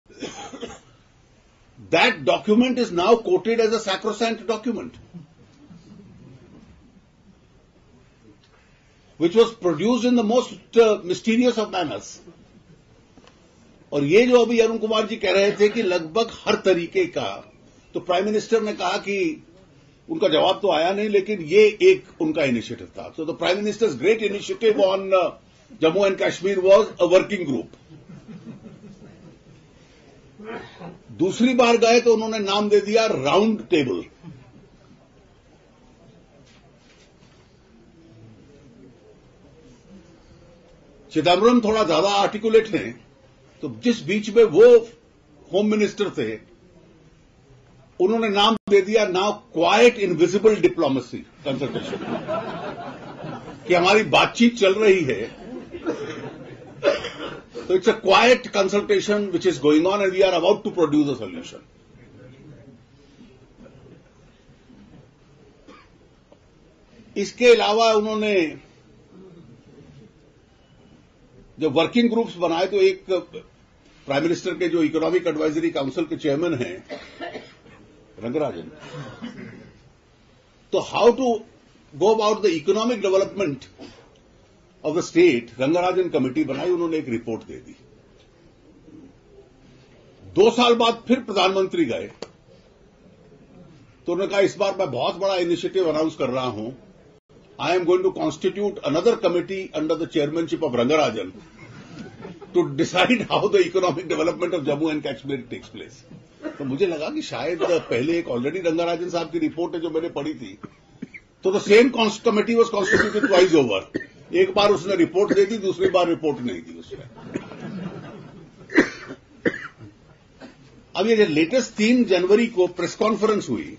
[SPEAKER 4] that document is now quoted as a sacrosanct document, which was produced in the most uh, mysterious of manners. और ये जो अभी अरुण कुमार जी कह रहे थे कि लगभग हर तरीके का, तो प्राइम मिनिस्टर ने कहा कि उनका जवाब तो आया नहीं, लेकिन ये एक उनका इनिशिएटिव था। So the prime minister's great initiative on Jammu and Kashmir was a working group. दूसरी बार गए तो उन्होंने नाम दे दिया राउंड टेबल। चिदम्बरम थोड़ा ज्यादा आर्टिकुलेट हैं, तो जिस बीच में वो होम मिनिस्टर थे, उन्होंने नाम दे दिया now quiet invisible diplomacy consultation, कि हमारी बातचीत चल रही है, so it's a quiet consultation which is going on and we are about to produce a solution. इसके अलावा उन्होंने जब वर्किंग ग्रुप्स बनाए तो एक प्राइम मिनिस्टर के जो इकोनॉमिक एडवाइजरी काउंसिल के चेयरमैन हैं रंगराजन, तो how to go about the economic development of the state, Rangarajan committee बनाई, उन्होंने एक रिपोर्ट दे दी। दो साल बाद फिर प्रधानमंत्री गए तो उन्होंने कहा इस बार मैं बहुत बड़ा इनिशिएटिव अनाउंस कर रहा हूं, I am going to constitute another committee under the chairmanship of Rangarajan to decide how the economic development of Jammu and Kashmir takes place. तो मुझे लगा कि शायद पहले एक ऑलरेडी रंगराजन साहब की रिपोर्ट है जो मैंने पढ़ी थी, तो the same committee was constituted twice over. एक बार उसने रिपोर्ट दे दी, दूसरी बार रिपोर्ट नहीं दी उसने। अब ये जो लेटेस्ट तीन जनवरी को प्रेस कॉन्फ्रेंस हुई,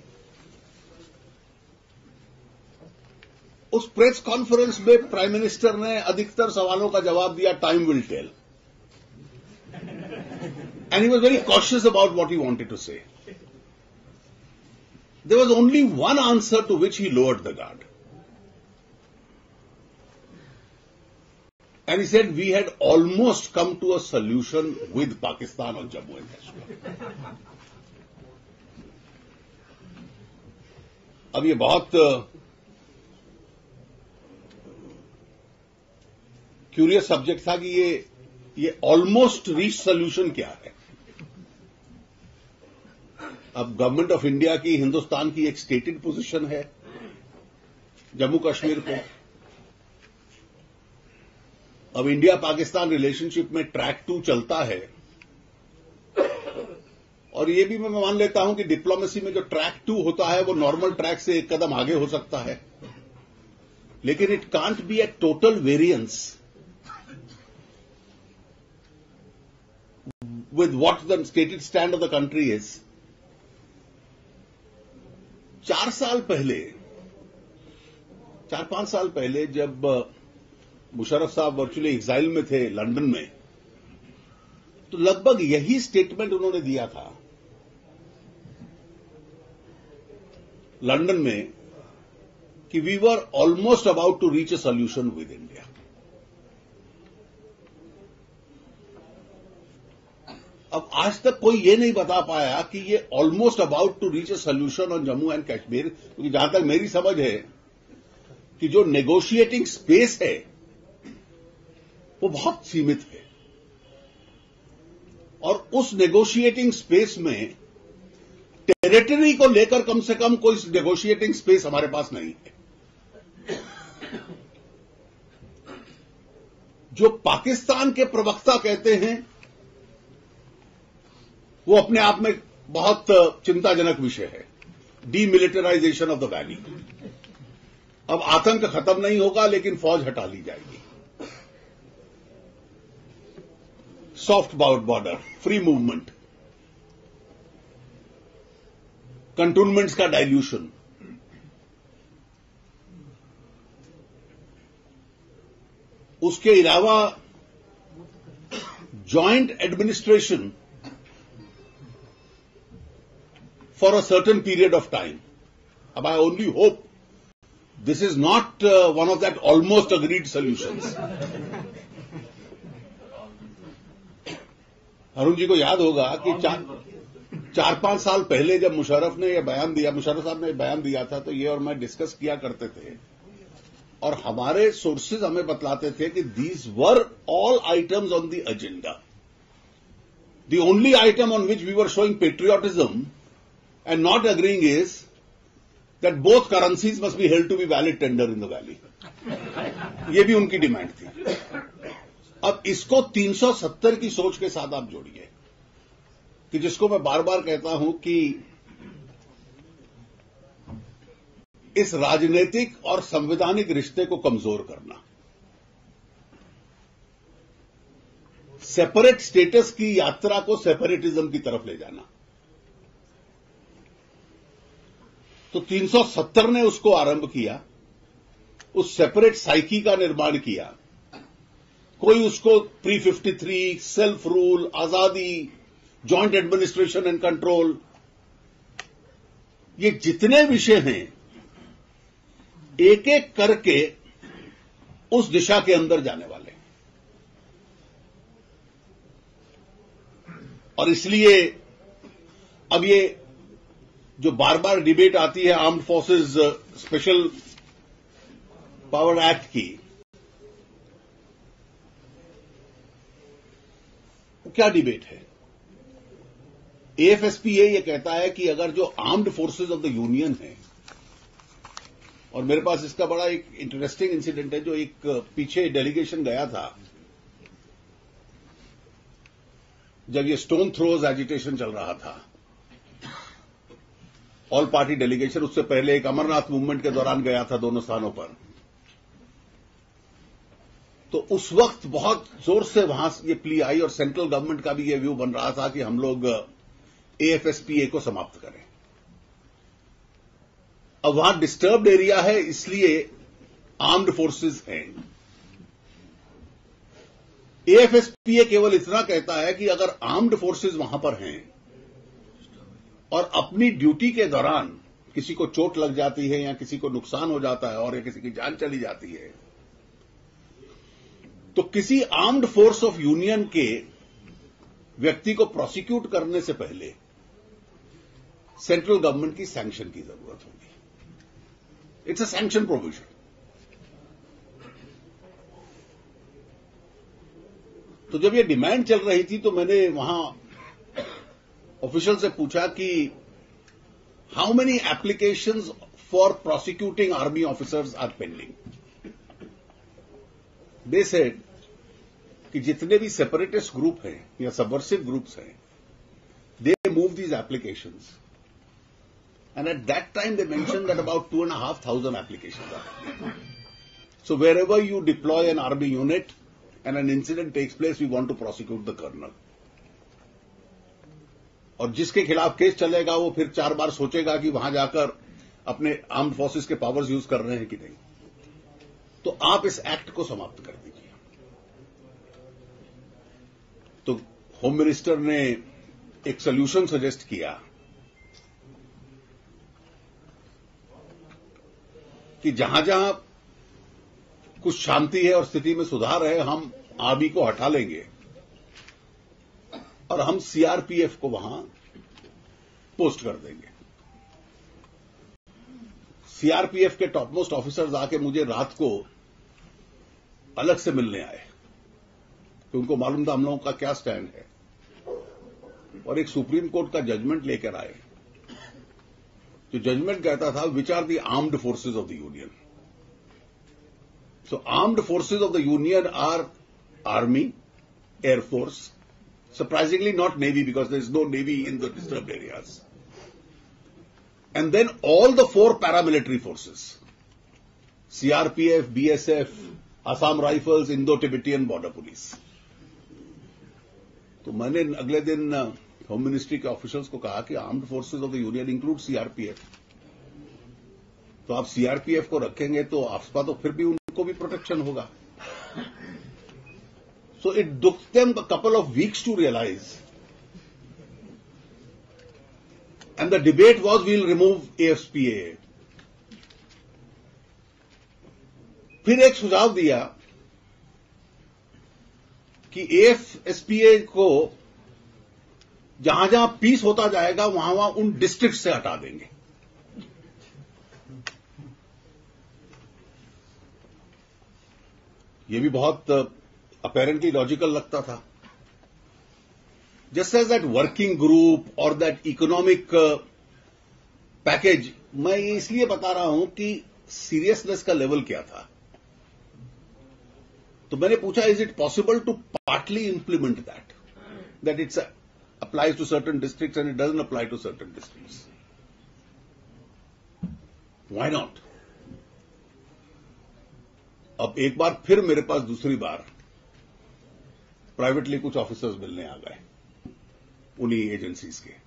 [SPEAKER 4] उस प्रेस कॉन्फ्रेंस में प्राइम मिनिस्टर ने अधिकतर सवालों का जवाब दिया time will tell. And he was very cautious about what he wanted to say. There was only one answer to which he lowered the guard. And he said, we had almost come to a solution with Pakistan on Jammu and Kashmir. अब ये बहुत curious subject था कि ये ये almost reach solution क्या है। अब गवर्नमेंट ऑफ इंडिया की, हिंदुस्तान की एक स्टेटेड पोजीशन है जम्मू कश्मीर पे। अब इंडिया पाकिस्तान रिलेशनशिप में ट्रैक टू चलता है, और ये भी मैं मान लेता हूं कि डिप्लोमेसी में जो ट्रैक टू होता है वो नॉर्मल ट्रैक से एक कदम आगे हो सकता है, लेकिन it can't be a total variance with what the stated stand of the country is. चार साल पहले, चार पांच साल पहले जब मुशर्रफ साहब वर्चुअली एग्जाइल में थे लंदन में, तो लगभग यही स्टेटमेंट उन्होंने दिया था लंदन में कि we were almost about to reach a solution with India. अब आज तक कोई ये नहीं बता पाया कि ये almost about to reach a solution on Jammu and Kashmir, क्योंकि जहां तक मेरी समझ है कि जो नेगोशिएटिंग स्पेस है वो बहुत सीमित है, और उस नेगोशिएटिंग स्पेस में टेरिटरी को लेकर कम से कम कोई नेगोशिएटिंग स्पेस हमारे पास नहीं है। जो पाकिस्तान के प्रवक्ता कहते हैं वो अपने आप में बहुत चिंताजनक विषय है, डीमिलिटराइजेशन ऑफ द वैली। अब आतंक खत्म नहीं होगा, लेकिन फौज हटा ली जाएगी। Soft border, free movement, cantonments का डाइल्यूशन, उसके अलावा joint administration for a certain period of time. But I only hope this is not uh, one of that almost agreed solutions. Arun ji को याद होगा कि चार चार पांच साल पहले जब मुशर्रफ ने यह बयान दिया, मुशर्रफ साहब ने बयान दिया था, तो ये और मैं डिस्कस किया करते थे, और हमारे सोर्सेज हमें बतलाते थे कि these were all items on the agenda. The only item on which we were showing patriotism and not agreeing is that both currencies must be held to be valid tender in the valley. ये भी उनकी demand थी। अब इसको तीन सौ सत्तर की सोच के साथ आप जोड़िए, कि जिसको मैं बार बार कहता हूं कि इस राजनीतिक और संवैधानिक रिश्ते को कमजोर करना, सेपरेट स्टेटस की यात्रा को सेपरेटिज्म की तरफ ले जाना, तो तीन सौ सत्तर ने उसको आरंभ किया, उस सेपरेट साइकी का निर्माण किया। कोई उसको pre fifty three, self rule, आजादी, जॉइंट एडमिनिस्ट्रेशन एंड कंट्रोल, ये जितने विषय हैं एक एक करके उस दिशा के अंदर जाने वाले, और इसलिए अब ये जो बार बार डिबेट आती है armed forces special power act की, वो क्या डिबेट है? एएफएसपीए ये कहता है कि अगर जो armed forces of the union है, और मेरे पास इसका बड़ा एक इंटरेस्टिंग इंसिडेंट है, जो एक पीछे डेलीगेशन गया था जब ये स्टोन थ्रोज एजिटेशन चल रहा था, ऑल पार्टी डेलीगेशन, उससे पहले एक अमरनाथ मूवमेंट के दौरान गया था दोनों स्थानों पर। तो उस वक्त बहुत जोर से वहां ये प्ली आई, और सेंट्रल गवर्नमेंट का भी ये व्यू बन रहा था कि हम लोग एएफएसपीए को समाप्त करें। अब वहां डिस्टर्ब्ड एरिया है, इसलिए आर्म्ड फोर्सेस हैं। एएफएसपीए केवल इतना कहता है कि अगर आर्म्ड फोर्सेस वहां पर हैं और अपनी ड्यूटी के दौरान किसी को चोट लग जाती है या किसी को नुकसान हो जाता है और या किसी की जान चली जाती है, तो किसी आर्म्ड फोर्स ऑफ यूनियन के व्यक्ति को प्रोसिक्यूट करने से पहले सेंट्रल गवर्नमेंट की सैंक्शन की जरूरत होगी। It's a sanction provision. तो जब ये डिमांड चल रही थी तो मैंने वहां ऑफिशियल से पूछा कि how many applications for prosecuting army officers are pending. They said कि जितने भी सेपरेटिस्ट ग्रुप हैं या सबवर्सिव ग्रुप्स हैं, they move these applications and at that time they mention that about two and half thousand applications are. So wherever you deploy an army unit and an incident takes place, we want to prosecute the colonel. और जिसके खिलाफ case चलेगा वो फिर चार बार सोचेगा कि वहां जाकर अपने आर्म्ड फोर्सेस के पावर्स यूज कर रहे हैं कि नहीं। तो आप इस एक्ट को समाप्त कर दीजिए। तो होम मिनिस्टर ने एक सोल्यूशन सजेस्ट किया कि जहां जहां कुछ शांति है और स्थिति में सुधार है, हम आर्मी को हटा लेंगे और हम सीआरपीएफ को वहां पोस्ट कर देंगे। सीआरपीएफ के टॉप मोस्ट ऑफिसर्स आके मुझे रात को अलग से मिलने आए कि उनको मालूम था हम लोगों का क्या स्टैंड है, और एक सुप्रीम कोर्ट का जजमेंट लेकर आए जो जजमेंट कहता था which are the armed forces of the union. So armed forces of the union are Army, Air Force, surprisingly not Navy because there is no Navy in the disturbed areas. And then all the four paramilitary forces, C R P F, B S F, Assam Rifles, Indo-Tibetan Border Police. तो मैंने अगले दिन home ministry के officials को कहा कि armed forces of the union include CRPF. तो आप सीआरपीएफ को रखेंगे तो आफ्सपा तो फिर भी उनको भी प्रोटेक्शन होगा। So it took them a couple of weeks to realize, and the debate was we'll remove A F P A. फिर एक सुझाव दिया कि A F S P A को जहां जहां पीस होता जाएगा वहां वहां उन डिस्ट्रिक्ट से हटा देंगे। ये भी बहुत अपेरेंटली लॉजिकल लगता था। Just as that working group और दैट इकोनॉमिक पैकेज, मैं ये इसलिए बता रहा हूं कि सीरियसनेस का लेवल क्या था। तो मैंने पूछा is it possible to partly implement that, that it's applies to certain districts and it doesn't apply to certain districts. Why not? अब एक बार फिर मेरे पास दूसरी बार प्राइवेटली कुछ ऑफिसर्स मिलने आ गए उन्हीं एजेंसीज के।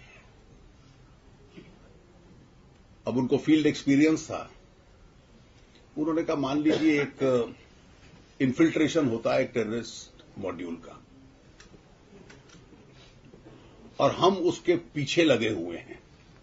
[SPEAKER 4] अब उनको फील्ड एक्सपीरियंस था। उन्होंने कहा मान लीजिए एक इन्फिल्ट्रेशन होता है एक टेररिस्ट मॉड्यूल का और हम उसके पीछे लगे हुए हैं।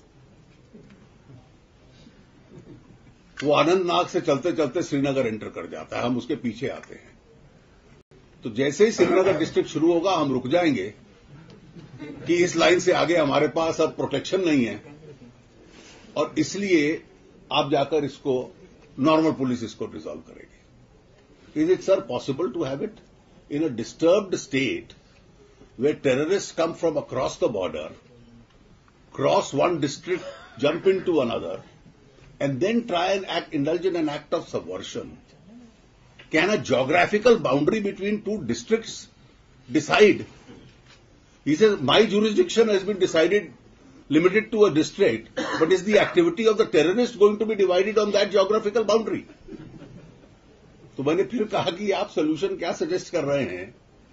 [SPEAKER 4] वो अनंतनाग से चलते चलते श्रीनगर एंटर कर जाता है, हम उसके पीछे आते हैं। तो जैसे ही श्रीनगर डिस्ट्रिक्ट शुरू होगा हम रुक जाएंगे कि इस लाइन से आगे हमारे पास अब प्रोटेक्शन नहीं है और इसलिए आप जाकर इसको नॉर्मल पुलिस इसको रिजॉल्व करेगी। Is it sir possible to have it in a disturbed state where terrorist come from across the border, cross one district, jump into another and then try and act, indulge in an act of subversion? Can a geographical boundary between two districts decide? He says, my jurisdiction has been decided, limited to a district, but is the activity of the terrorist going to be divided on that geographical boundary? तो मैंने फिर कहा कि आप solution क्या suggest कर रहे हैं,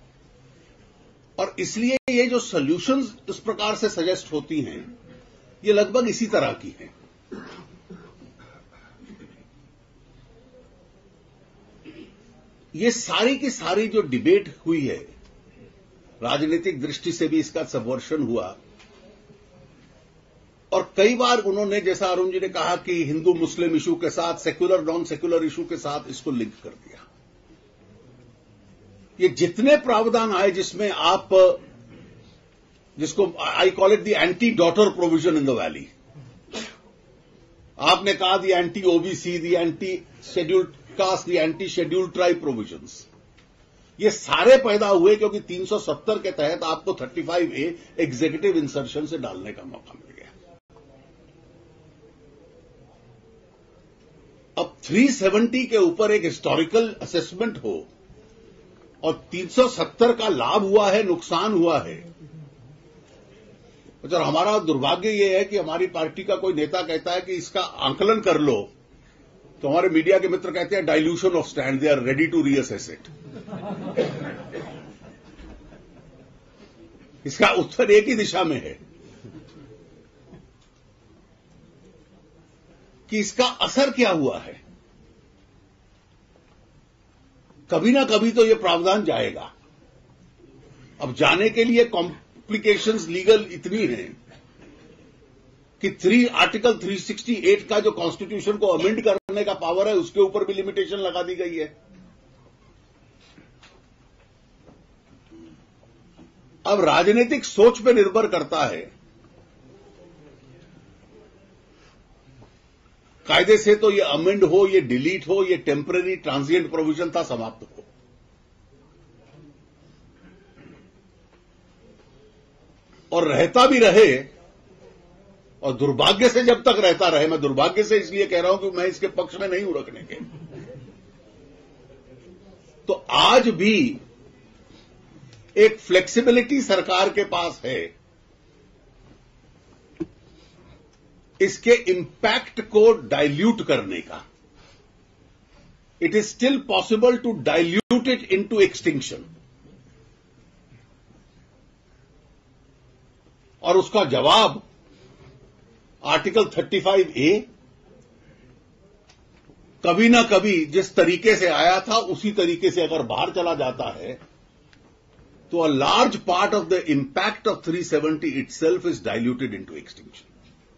[SPEAKER 4] और इसलिए ये जो सोल्यूशंस इस प्रकार से सजेस्ट होती हैं ये लगभग इसी तरह की हैं। ये सारी की सारी जो डिबेट हुई है, राजनीतिक दृष्टि से भी इसका सबवर्शन हुआ, और कई बार उन्होंने, जैसा अरुण जी ने कहा कि हिंदू मुस्लिम इशू के साथ, सेक्युलर नॉन सेक्युलर इशू के साथ इसको लिंक कर दिया। ये जितने प्रावधान आए जिसमें आप, जिसको I call it the anti daughter provision in the valley, आपने कहा the anti OBC, the anti scheduled caste, the anti scheduled tribe provisions, ये सारे पैदा हुए क्योंकि तीन सौ सत्तर के तहत आपको पैंतीस ए एग्जीक्यूटिव इंसर्शन से डालने का मौका मिल गया। अब तीन सौ सत्तर के ऊपर एक हिस्टोरिकल असेसमेंट हो और तीन सौ सत्तर का लाभ हुआ है, नुकसान हुआ है। और हमारा दुर्भाग्य यह है कि हमारी पार्टी का कोई नेता कहता है कि इसका आंकलन कर लो, तो हमारे मीडिया के मित्र कहते हैं dilution of stand, they are ready to reassess it. इसका उत्तर एक ही दिशा में है कि इसका असर क्या हुआ है। कभी ना कभी तो यह प्रावधान जाएगा। अब जाने के लिए कॉम्प्लिकेशंस लीगल इतनी हैं कि थ्री आर्टिकल तीन सौ अड़सठ का जो कॉन्स्टिट्यूशन को अमेंड करने का पावर है, उसके ऊपर भी लिमिटेशन लगा दी गई है। अब राजनीतिक सोच पे निर्भर करता है, कायदे से तो ये अमेंड हो, ये डिलीट हो, ये टेम्पररी ट्रांजिएंट प्रोविजन था, समाप्त हो। और रहता भी रहे, और दुर्भाग्य से जब तक रहता रहे, मैं दुर्भाग्य से इसलिए कह रहा हूं कि मैं इसके पक्ष में नहीं हूं रखने के, तो आज भी एक फ्लेक्सिबिलिटी सरकार के पास है इसके इंपैक्ट को डाइल्यूट करने का। It is still possible to dilute it into extinction, और उसका जवाब आर्टिकल पैंतीस ए कभी ना कभी जिस तरीके से आया था उसी तरीके से अगर बाहर चला जाता है, तो a large part of the impact of तीन सौ सत्तर itself is diluted into extinction.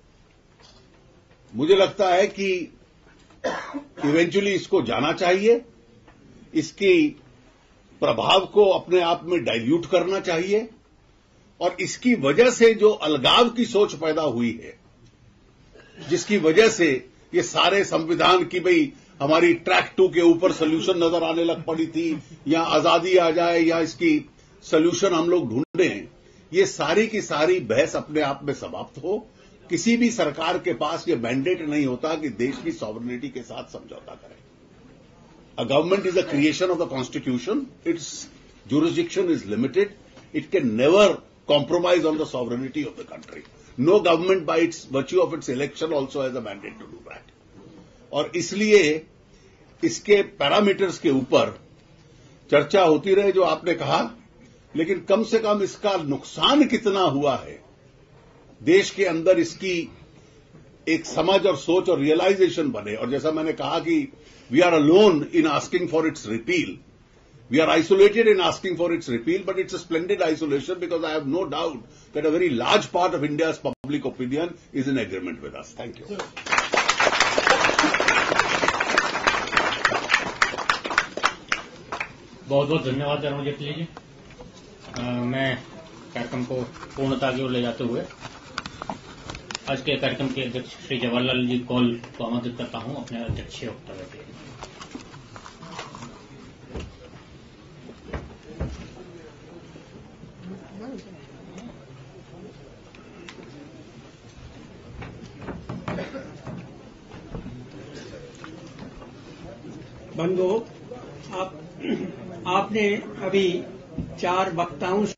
[SPEAKER 4] मुझे लगता है कि इवेंचुअली इसको जाना चाहिए, इसकी प्रभाव को अपने आप में डाइल्यूट करना चाहिए, और इसकी वजह से जो अलगाव की सोच पैदा हुई है, जिसकी वजह से ये सारे संविधान की भाई हमारी ट्रैक टू के ऊपर सोल्यूशन नजर आने लग पड़ी थी, या आजादी आ जाए या इसकी सोल्यूशन हम लोग ढूंढें, ये सारी की सारी बहस अपने आप में समाप्त हो। किसी भी सरकार के पास ये मैंडेट नहीं होता कि देश की सॉवरेनिटी के साथ समझौता करे। A government is a creation of the constitution, it's jurisdiction is limited, it can never compromise on the sovereignty of the country. No government by its virtue of its election also has a mandate to do that. और इसलिए इसके parameters के ऊपर चर्चा होती रहे जो आपने कहा, लेकिन कम से कम इसका नुकसान कितना हुआ है, देश के अंदर इसकी एक समझ और सोच और रियलाइजेशन बने। और जैसा मैंने कहा कि we are alone in asking for its repeal, we are isolated in asking for its repeal, but it's a splendid isolation because I have no doubt that a very large part of India's public opinion is in agreement with us. Thank you.
[SPEAKER 2] बहुत बहुत धन्यवाद अरुण जेटली जी। आ, मैं कार्यक्रम को पूर्णता की ओर ले जाते हुए आज के कार्यक्रम के अध्यक्ष श्री जवाहरलाल जी कौल को आमंत्रित करता हूं अपने अध्यक्षीय वक्तव्य के लिए।
[SPEAKER 5] बंधु, आप आपने अभी चार वक्ताओं